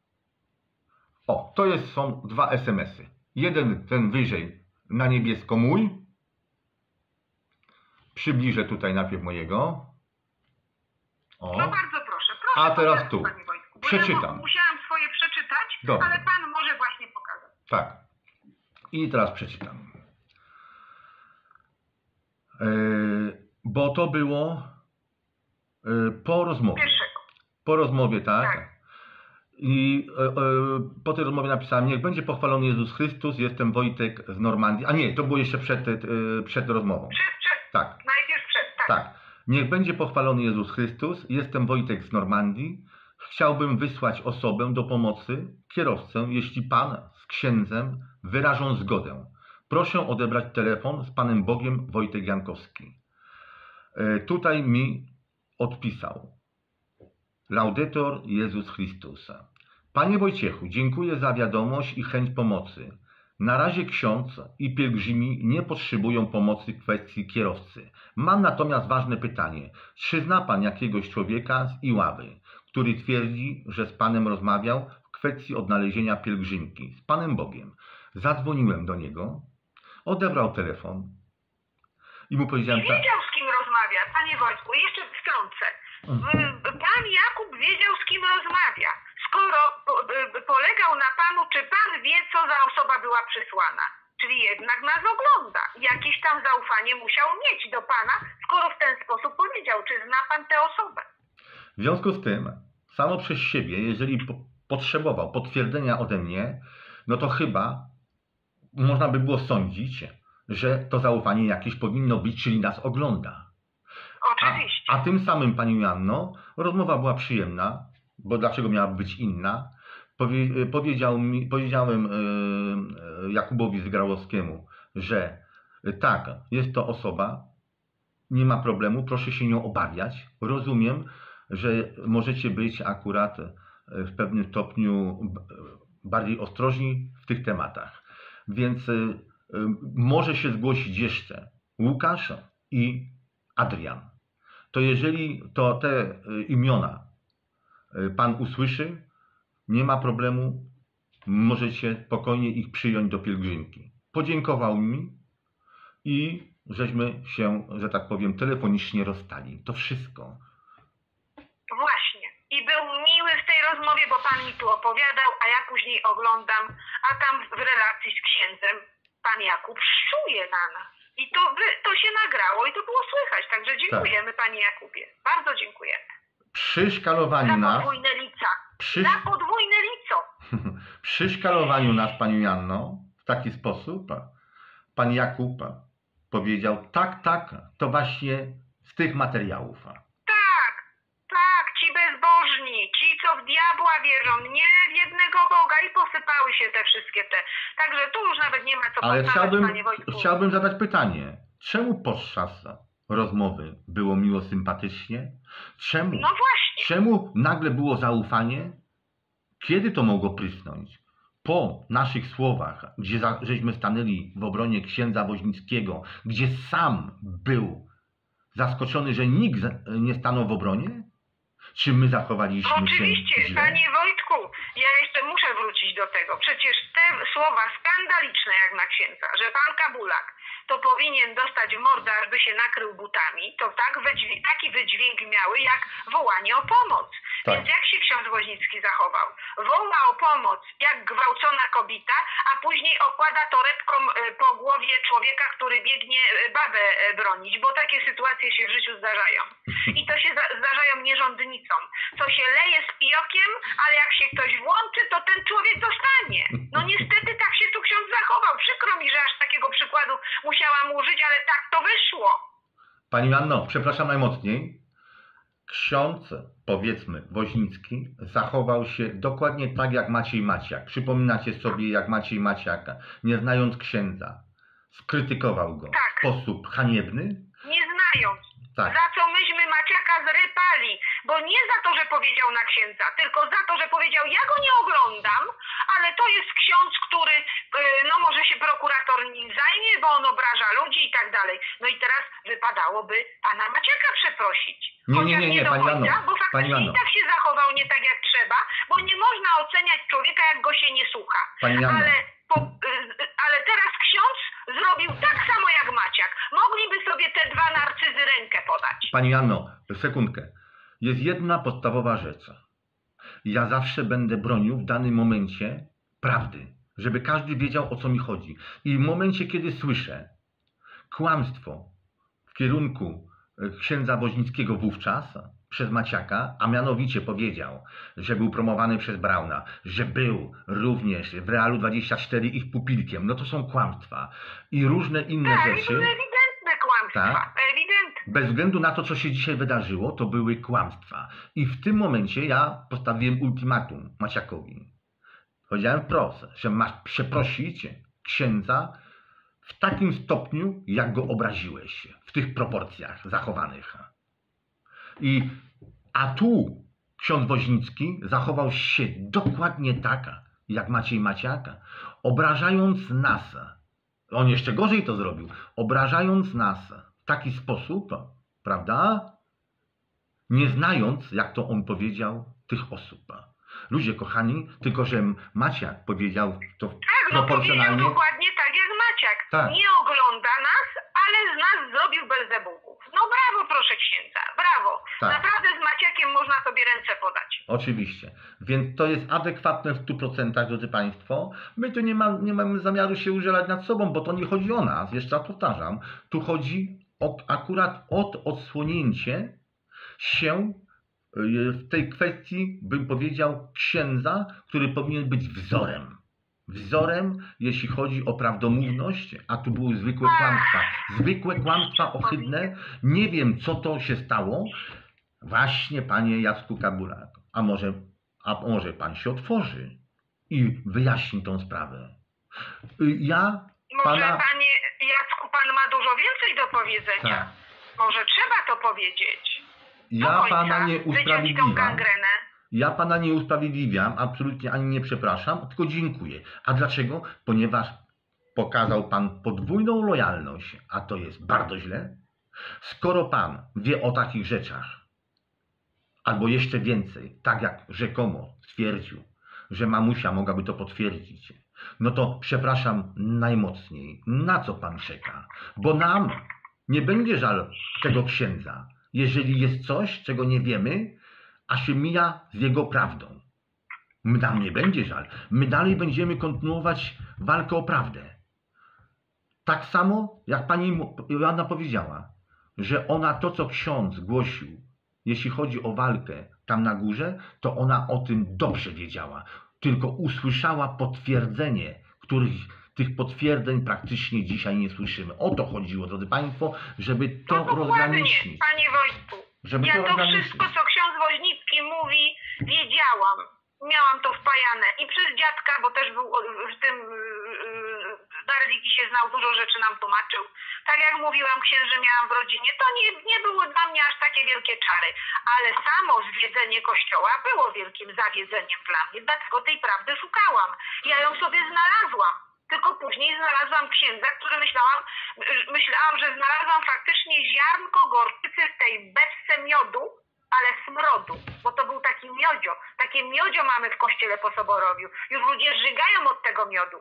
O, to jest, są dwa es em esy. Jeden, ten wyżej, na niebiesko mój. Przybliżę tutaj najpierw mojego. O. No bardzo proszę, proszę. A teraz pokazać, tu. panie Wojtku, bo Przeczytam. Ja musiałam swoje przeczytać, Dobrze. ale pan może właśnie pokazać. Tak. I teraz przeczytam. Yy, bo to było yy, po rozmowie. Pierwszego. Po rozmowie, tak? Tak. I e, e, po tej rozmowie napisałem: niech będzie pochwalony Jezus Chrystus, jestem Wojtek z Normandii. A nie, to było jeszcze przed, e, przed rozmową. Przed, przed. Tak, Najpierw przed, tak. tak. Niech będzie pochwalony Jezus Chrystus, jestem Wojtek z Normandii. Chciałbym wysłać osobę do pomocy, kierowcę, jeśli pan z księdzem wyrażą zgodę. Proszę odebrać telefon z panem Bogiem, Wojtek Jankowski. E, tutaj mi odpisał: Laudetur Jezus Chrystus. Panie Wojciechu, dziękuję za wiadomość i chęć pomocy. Na razie ksiądz i pielgrzymi nie potrzebują pomocy w kwestii kierowcy. Mam natomiast ważne pytanie. Czy zna pan jakiegoś człowieka z Iławy, który twierdzi, że z panem rozmawiał w kwestii odnalezienia pielgrzymki z panem Bogiem? Zadzwoniłem do niego, odebrał telefon i mu powiedziałem tak. Wiedział, z kim rozmawia, panie Wojtku, jeszcze wtrącę. Pan Jakub wiedział, z kim rozmawia. Skoro polegał na panu, czy pan wie, co za osoba była przysłana. Czyli jednak nas ogląda. Jakieś tam zaufanie musiał mieć do pana, skoro w ten sposób powiedział. Czy zna pan tę osobę? W związku z tym, samo przez siebie, jeżeli po potrzebował potwierdzenia ode mnie, no to chyba można by było sądzić, że to zaufanie jakieś powinno być, czyli nas ogląda. Oczywiście. A, a tym samym, pani Joanno, rozmowa była przyjemna, bo dlaczego miała być inna? Powie, powiedział mi, powiedziałem yy, Jakubowi Zygarłowskiemu, że yy, tak, jest to osoba, nie ma problemu, proszę się nią obawiać. Rozumiem, że możecie być akurat w pewnym stopniu bardziej ostrożni w tych tematach. Więc yy, yy, może się zgłosić jeszcze Łukasz i Adrian. To jeżeli to te imiona pan usłyszy, nie ma problemu, możecie spokojnie ich przyjąć do pielgrzymki. Podziękował mi i żeśmy się, że tak powiem, telefonicznie rozstali. To wszystko. Właśnie. I był miły w tej rozmowie, bo pan mi tu opowiadał, a ja później oglądam, a tam w relacji z księdzem pan Jakub szczuje na nas. I to, wy- to się nagrało i to było słychać. Także dziękujemy, panie Jakubie. Bardzo dziękujemy. Przy szkalowaniu Za nas, podwójne lica. przy, Za podwójne lico. przy szkalowaniu nas, pani Janno, w taki sposób, pan Jakub powiedział, tak, tak, to właśnie z tych materiałów. Tak, tak, ci bezbożni, ci co w diabła wierzą, nie w jednego Boga i posypały się te wszystkie te. Także tu już nawet nie ma co Ale powtarzać, chciałbym, panie Wojtku. chciałbym zadać pytanie, czemu podczas rozmowy było miło, sympatycznie? Czemu? No właśnie. Czemu nagle było zaufanie? Kiedy to mogło prysnąć? Po naszych słowach, gdzie za, żeśmy stanęli w obronie księdza Woźnickiego, gdzie sam był zaskoczony, że nikt za- nie stanął w obronie? Czy my zachowaliśmy Oczywiście, się źle? panie Wojtku, ja jeszcze muszę wrócić do tego. Przecież te słowa skandaliczne jak na księdza, że pan Kabulak to powinien dostać w mordę, ażby się nakrył butami, to tak wydźwięk, taki wydźwięk miały jak wołanie o pomoc. Tak. Więc jak się ksiądz Woźnicki zachował? Woła o pomoc jak gwałcona kobieta, a później okłada torebką e, po głowie człowieka, który biegnie e, babę e, bronić, bo takie sytuacje się w życiu zdarzają. I to się za- zdarzają nierządnicom. Co się leje z pijokiem, ale jak się ktoś włączy, to ten człowiek dostanie. No niestety tak się tu ksiądz zachował. Przykro mi, że aż takiego przykładu musiałam użyć, ale tak to wyszło. Pani Anno, przepraszam najmocniej. Ksiądz, powiedzmy, Woźnicki zachował się dokładnie tak jak Maciej Maciak. Przypominacie sobie, jak Maciej Maciak, nie znając księdza, skrytykował go Tak. w sposób haniebny? Nie znając. Tak. Za co myśmy Maciaka zrypali. Bo nie za to, że powiedział na księdza, tylko za to, że powiedział, ja go nie oglądam, ale to jest ksiądz, który, yy, no może się prokurator nim zajmie, bo on obraża ludzi i tak dalej. No i teraz wypadałoby pana Maciaka przeprosić. Nie, nie, Chociaż nie, nie, do pani końca, Anno, bo pani faktycznie Anno. i tak się zachował nie tak jak trzeba, bo nie można oceniać człowieka, jak go się nie słucha. Pani Anno. Ale, po, yy, ale teraz ksiądz zrobił tak samo jak Maciak. Mogliby sobie te dwa narcyzy rękę podać. Pani Anno, sekundkę. Jest jedna podstawowa rzecz. Ja zawsze będę bronił w danym momencie prawdy, żeby każdy wiedział, o co mi chodzi. I w momencie, kiedy słyszę kłamstwo w kierunku e, księdza Woźnickiego wówczas przez Maciaka, a mianowicie powiedział, że był promowany przez Brauna, że był również w Realu dwadzieścia cztery ich pupilkiem, no to są kłamstwa. I różne inne Tak, rzeczy. to ewidentne kłamstwa. Tak. Ewidentne. Bez względu na to, co się dzisiaj wydarzyło, to były kłamstwa. I w tym momencie ja postawiłem ultimatum Maciakowi. Powiedziałem wprost, że masz przeprosić księdza w takim stopniu, jak go obraziłeś, w tych proporcjach zachowanych. I, a tu ksiądz Woźnicki zachował się dokładnie tak, jak Maciej Maciak, obrażając nas. On jeszcze gorzej to zrobił, obrażając nas w taki sposób, prawda? Nie znając, jak to on powiedział, tych osób. Ludzie kochani, tylko że Maciak powiedział to Tak, no powiedział proporcjonalnie. dokładnie tak jak Maciak. Tak. Nie ogląda nas, ale z nas zrobił Belzebubów. No brawo, proszę księdza, brawo. Tak. Naprawdę z Maciakiem można sobie ręce podać. Oczywiście. Więc to jest adekwatne w stu procentach, drodzy Państwo. My tu nie, ma, nie mamy zamiaru się użalać nad sobą, bo to nie chodzi o nas. Jeszcze raz powtarzam. Tu chodzi o, akurat o odsłonięcie się w tej kwestii, bym powiedział, księdza, który powinien być wzorem. Wzorem, jeśli chodzi o prawdomówność, a tu były zwykłe kłamstwa. Zwykłe kłamstwa ohydne. Nie wiem, co to się stało. Właśnie, panie Jacku Kabulak. A może, a może pan się otworzy i wyjaśni tą sprawę. Ja Może pana... panie Jacku, pan ma dużo więcej do powiedzenia. Tak. Może trzeba to powiedzieć. Do Ja końca. pana nie Wyciąć tą usprawiedliwiam. gangrenę. Ja pana nie usprawiedliwiam, absolutnie ani nie przepraszam, tylko dziękuję. A dlaczego? Ponieważ pokazał pan podwójną lojalność, a to jest bardzo źle. Skoro pan wie o takich rzeczach, albo jeszcze więcej, tak jak rzekomo stwierdził, że mamusia mogłaby to potwierdzić, no to przepraszam najmocniej, na co pan czeka? Bo nam nie będzie żal tego księdza, jeżeli jest coś, czego nie wiemy, a się mija z jego prawdą. Nam nie będzie żal. My dalej będziemy kontynuować walkę o prawdę. Tak samo jak pani Joanna powiedziała, że ona to, co ksiądz głosił, jeśli chodzi o walkę tam na górze, to ona o tym dobrze wiedziała. Tylko usłyszała potwierdzenie, których tych potwierdzeń praktycznie dzisiaj nie słyszymy. O to chodziło, drodzy Państwo, żeby to no rozgraniczyć. Panie Wojtku, Żeby ja to, to rozgraniczyć. wszystko, co ksiądz Woźnicki mówi, wiedziałam. Miałam to wpajane i przez dziadka, bo też był w tym na religii się znał, dużo rzeczy nam tłumaczył. Tak jak mówiłam, księży miałam w rodzinie, to nie, nie były dla mnie aż takie wielkie czary, ale samo zwiedzenie kościoła było wielkim zawiedzeniem dla mnie, dlatego tej prawdy szukałam. Ja ją sobie znalazłam, tylko później znalazłam księdza, który myślałam, myślałam, że znalazłam faktycznie ziarnko gorczycy w tej beczce miodu, ale smrodu, bo to był taki miodzio. Takie miodzio mamy w kościele po Soborowiu. Już ludzie żygają od tego miodu.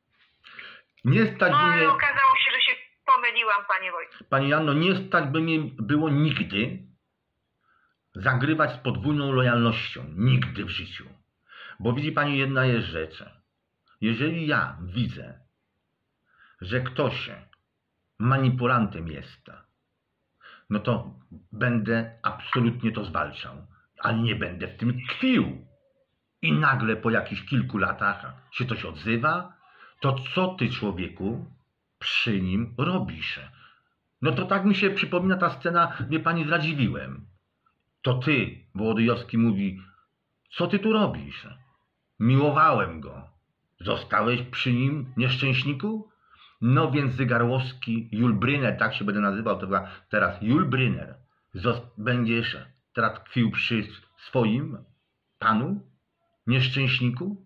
Nie stać No by ale mnie, okazało się, że się pomyliłam, panie Wojtku. Pani Janno, nie stać by mnie było nigdy zagrywać z podwójną lojalnością. Nigdy w życiu. Bo widzi Pani, jedna jest rzecz. Jeżeli ja widzę, że ktoś manipulantem jest, no to będę absolutnie to zwalczał, ale nie będę w tym tkwił. I nagle po jakichś kilku latach się coś odzywa, to co ty, człowieku, przy nim robisz? No to tak mi się przypomina ta scena, wie pani, z Radziwiłłem. To ty, Wołodyjowski mówi, co ty tu robisz? Miłowałem go. Zostałeś przy nim, nieszczęśniku? No więc Zygarłowski, Julbryner, tak się będę nazywał to teraz, Julbryner, będziesz teraz tkwił przy swoim panu, nieszczęśniku?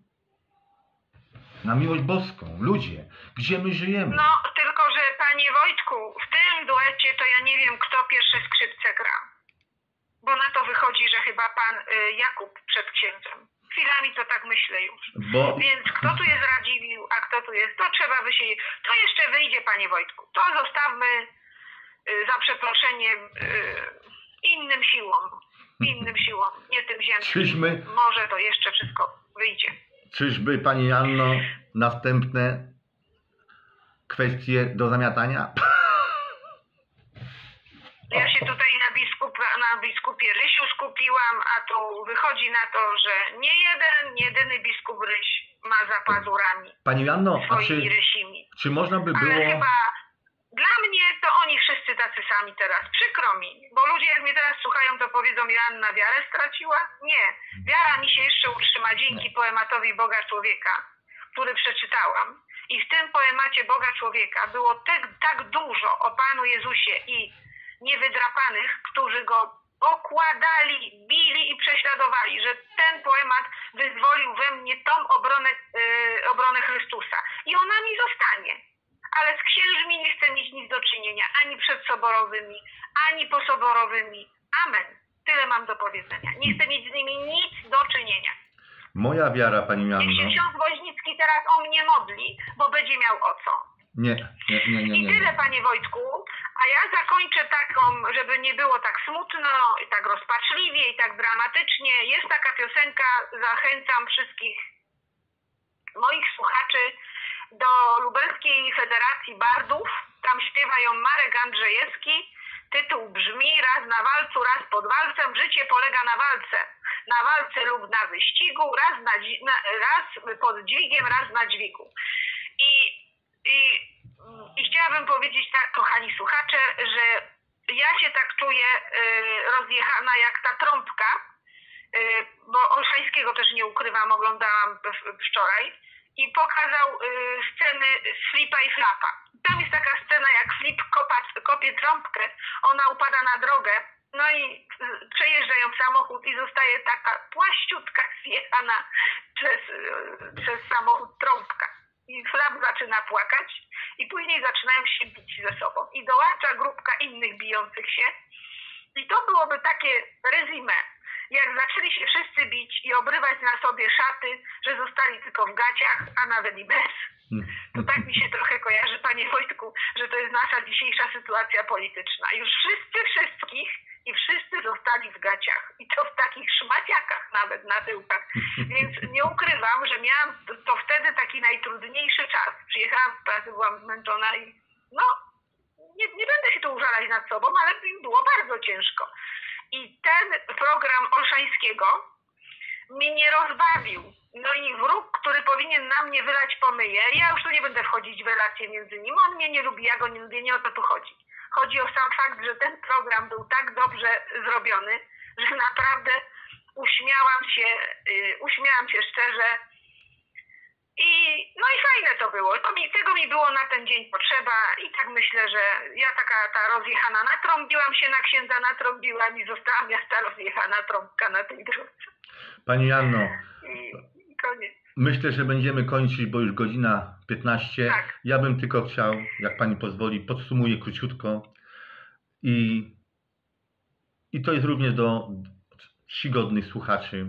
Na miłość boską, ludzie, gdzie my żyjemy? No, tylko że panie Wojtku, w tym duecie to ja nie wiem, kto pierwsze skrzypce gra. Bo na to wychodzi, że chyba pan y, Jakub przed księdzem. Chwilami to tak myślę już. Bo... Więc kto tu jest Radziwiłł, a kto tu jest, to trzeba by się... To jeszcze wyjdzie, panie Wojtku. To zostawmy y, za przeproszeniem y, innym siłom. Innym siłom, nie tym ziemskim. Czyżby... Może to jeszcze wszystko wyjdzie. Czyżby, pani Janno, następne kwestie do zamiatania? Ja się tutaj na, biskup, na biskupie Rysiu skupiłam, a tu wychodzi na to, że nie jeden, jedyny biskup Ryś ma za pazurami. Pani Janno, a czy, swoimi rysimi. czy można by Ale było... chyba dla mnie to oni wszyscy tacy sami teraz. Przykro mi, bo ludzie jak mnie teraz słuchają, to powiedzą, Joanna wiarę straciła? Nie. Wiara mi się jeszcze utrzyma dzięki poematowi Boga Człowieka, który przeczytałam. I w tym poemacie Boga Człowieka było tak, tak dużo o Panu Jezusie i niewydrapanych, którzy go okładali, bili i prześladowali, że ten poemat wyzwolił we mnie tą obronę, yy, obronę Chrystusa. I ona mi zostanie. Ale z księżmi nie chcę mieć nic do czynienia, ani przedsoborowymi, ani posoborowymi. Amen. Tyle mam do powiedzenia. Nie chcę mieć z nimi nic do czynienia. Moja wiara, pani Janno... Niech się ksiądz Woźnicki teraz o mnie modli, bo będzie miał o co. Nie, nie, nie, nie. I tyle, panie Wojtku. A ja zakończę taką, żeby nie było tak smutno, i tak rozpaczliwie, i tak dramatycznie. Jest taka piosenka, zachęcam wszystkich moich słuchaczy do Lubelskiej Federacji Bardów. Tam śpiewają Marek Andrzejewski. Tytuł brzmi: raz na walcu, raz pod walcem, życie polega na walce. Na walce lub na wyścigu, raz, na, na, raz pod dźwigiem, raz na dźwigu. I, i, i chciałabym powiedzieć tak, kochani słuchacze, że ja się tak czuję y, rozjechana jak ta trąbka, y, bo Olszańskiego też nie ukrywam, oglądałam wczoraj. I pokazał y, sceny z Flipa i Flapa. Tam jest taka scena, jak Flip kopa, kopie trąbkę, ona upada na drogę, no i y, przejeżdżają samochód i zostaje taka płaściutka zjechana przez, y, przez samochód trąbka. I Flap zaczyna płakać i później zaczynają się bić ze sobą. I dołącza grupka innych bijących się. I to byłoby takie rezime. Jak zaczęli się wszyscy bić i obrywać na sobie szaty, że zostali tylko w gaciach, a nawet i bez. To tak mi się trochę kojarzy, panie Wojtku, że to jest nasza dzisiejsza sytuacja polityczna. Już wszyscy wszystkich i wszyscy zostali w gaciach. I to w takich szmaciakach nawet na tyłkach. Więc nie ukrywam, że miałam to wtedy taki najtrudniejszy czas. Przyjechałam z pracy, byłam zmęczona i no, nie, nie będę się tu użalać nad sobą, ale im było bardzo ciężko. I ten program Olszańskiego mnie nie rozbawił. No i wróg, który powinien na mnie wylać pomyje, ja już tu nie będę wchodzić w relacje między nim. On mnie nie lubi, ja go nie lubię, nie o to tu chodzi. Chodzi o sam fakt, że ten program był tak dobrze zrobiony, że naprawdę uśmiałam się, yy, uśmiałam się szczerze. I no i fajne to było. To mi, tego mi było na ten dzień potrzeba i tak myślę, że ja taka ta rozjechana natrąbiłam się na księdza, natrąbiłam i zostałam ja ta rozjechana trąbka na tej drodze. Pani Janno, I, i koniec. myślę, że będziemy kończyć, bo już godzina piętnaście. Tak. Ja bym tylko chciał, jak pani pozwoli, podsumuję króciutko. I, i to jest również do czcigodnych słuchaczy.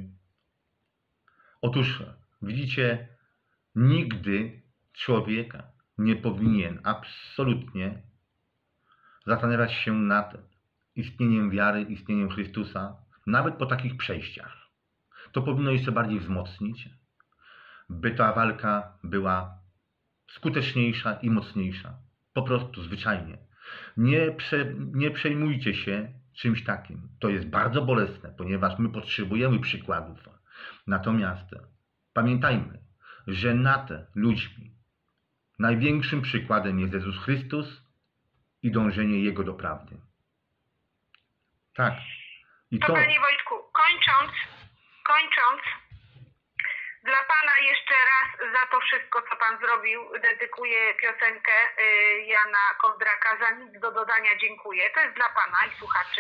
Otóż widzicie, nigdy człowiek nie powinien absolutnie zastanawiać się nad istnieniem wiary, istnieniem Chrystusa, nawet po takich przejściach. To powinno jeszcze bardziej wzmocnić, by ta walka była skuteczniejsza i mocniejsza. Po prostu, zwyczajnie. Nie, prze, nie przejmujcie się czymś takim. To jest bardzo bolesne, ponieważ my potrzebujemy przykładów. Natomiast pamiętajmy, że nad ludźmi największym przykładem jest Jezus Chrystus i dążenie Jego do prawdy. Tak. I To, to... Panie Wojtku, kończąc, kończąc, dla Pana jeszcze raz za to wszystko, co Pan zrobił, dedykuję piosenkę y, Jana Kondraka. Za nic do dodania dziękuję. To jest dla Pana i słuchaczy.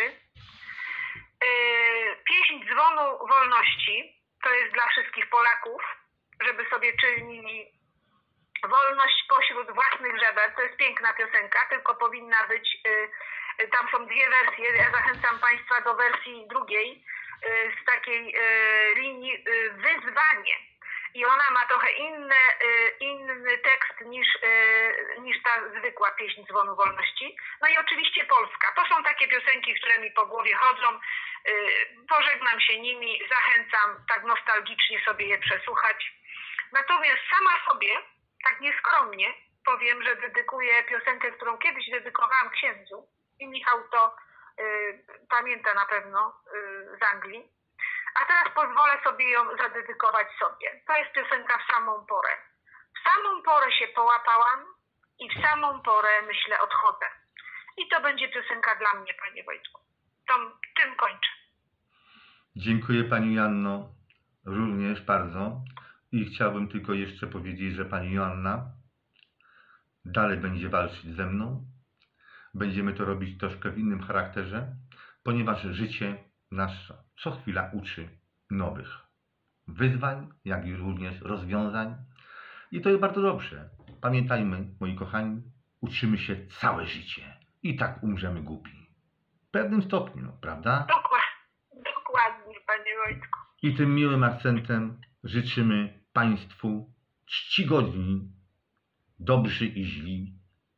Y, pieśń dzwonu wolności to jest dla wszystkich Polaków, żeby sobie czynili wolność pośród własnych żeber. To jest piękna piosenka, tylko powinna być, y, y, tam są dwie wersje. Ja zachęcam Państwa do wersji drugiej, y, z takiej y, linii y, wyzwanie. I ona ma trochę inne, y, inny tekst niż, y, niż ta zwykła pieśń dzwonu wolności. No i oczywiście polska. To są takie piosenki, które mi po głowie chodzą. Y, pożegnam się nimi, zachęcam tak nostalgicznie sobie je przesłuchać. Natomiast sama sobie, tak nieskromnie, powiem, że dedykuję piosenkę, którą kiedyś dedykowałam księdzu i Michał to y, pamięta na pewno y, z Anglii. A teraz pozwolę sobie ją zadedykować sobie. To jest piosenka W samą porę. W samą porę się połapałam i w samą porę, myślę, odchodzę. I to będzie piosenka dla mnie, Panie Wojtku. To tym kończę. Dziękuję Pani Janno również bardzo. I chciałbym tylko jeszcze powiedzieć, że Pani Joanna dalej będzie walczyć ze mną. Będziemy to robić troszkę w innym charakterze, ponieważ życie nas co chwila uczy nowych wyzwań, jak i również rozwiązań. I to jest bardzo dobrze. Pamiętajmy, moi kochani, uczymy się całe życie i tak umrzemy głupi. W pewnym stopniu, prawda? Dokładnie, dokładnie, Panie Wojtku. I tym miłym akcentem życzymy Państwu czcigodni, dobrzy i źli,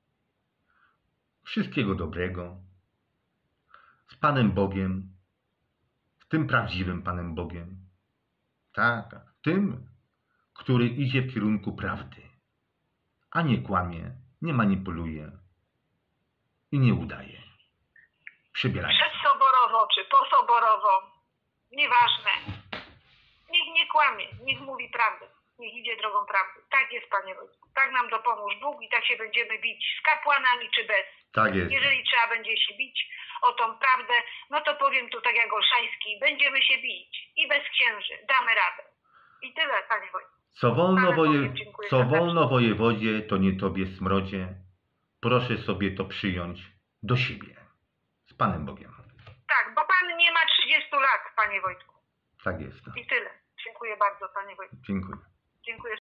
wszystkiego dobrego, z Panem Bogiem, z tym prawdziwym Panem Bogiem, tak, tym, który idzie w kierunku prawdy, a nie kłamie, nie manipuluje i nie udaje. Przybierajcie. Przedsoborowo czy posoborowo, nieważne. Niech nie kłamie, niech mówi prawdę, niech idzie drogą prawdy. Tak jest, Panie Wojtku. Tak nam dopomóż Bóg i tak się będziemy bić z kapłanami czy bez. Tak jest. Jeżeli trzeba będzie się bić o tą prawdę, no to powiem tu tak jak Olszański, będziemy się bić i bez księży, damy radę. I tyle, Panie Wojtku. Co wolno, Panem woje... Bogiem dziękuję Co serdecznie. wolno wojewodzie, to nie tobie smrodzie. Proszę sobie to przyjąć do siebie. Z Panem Bogiem. Tak, bo Pan nie ma trzydziestu lat, Panie Wojtku. Tak jest. I tyle. Dziękuję bardzo, Panie Wojtku. Dziękuję.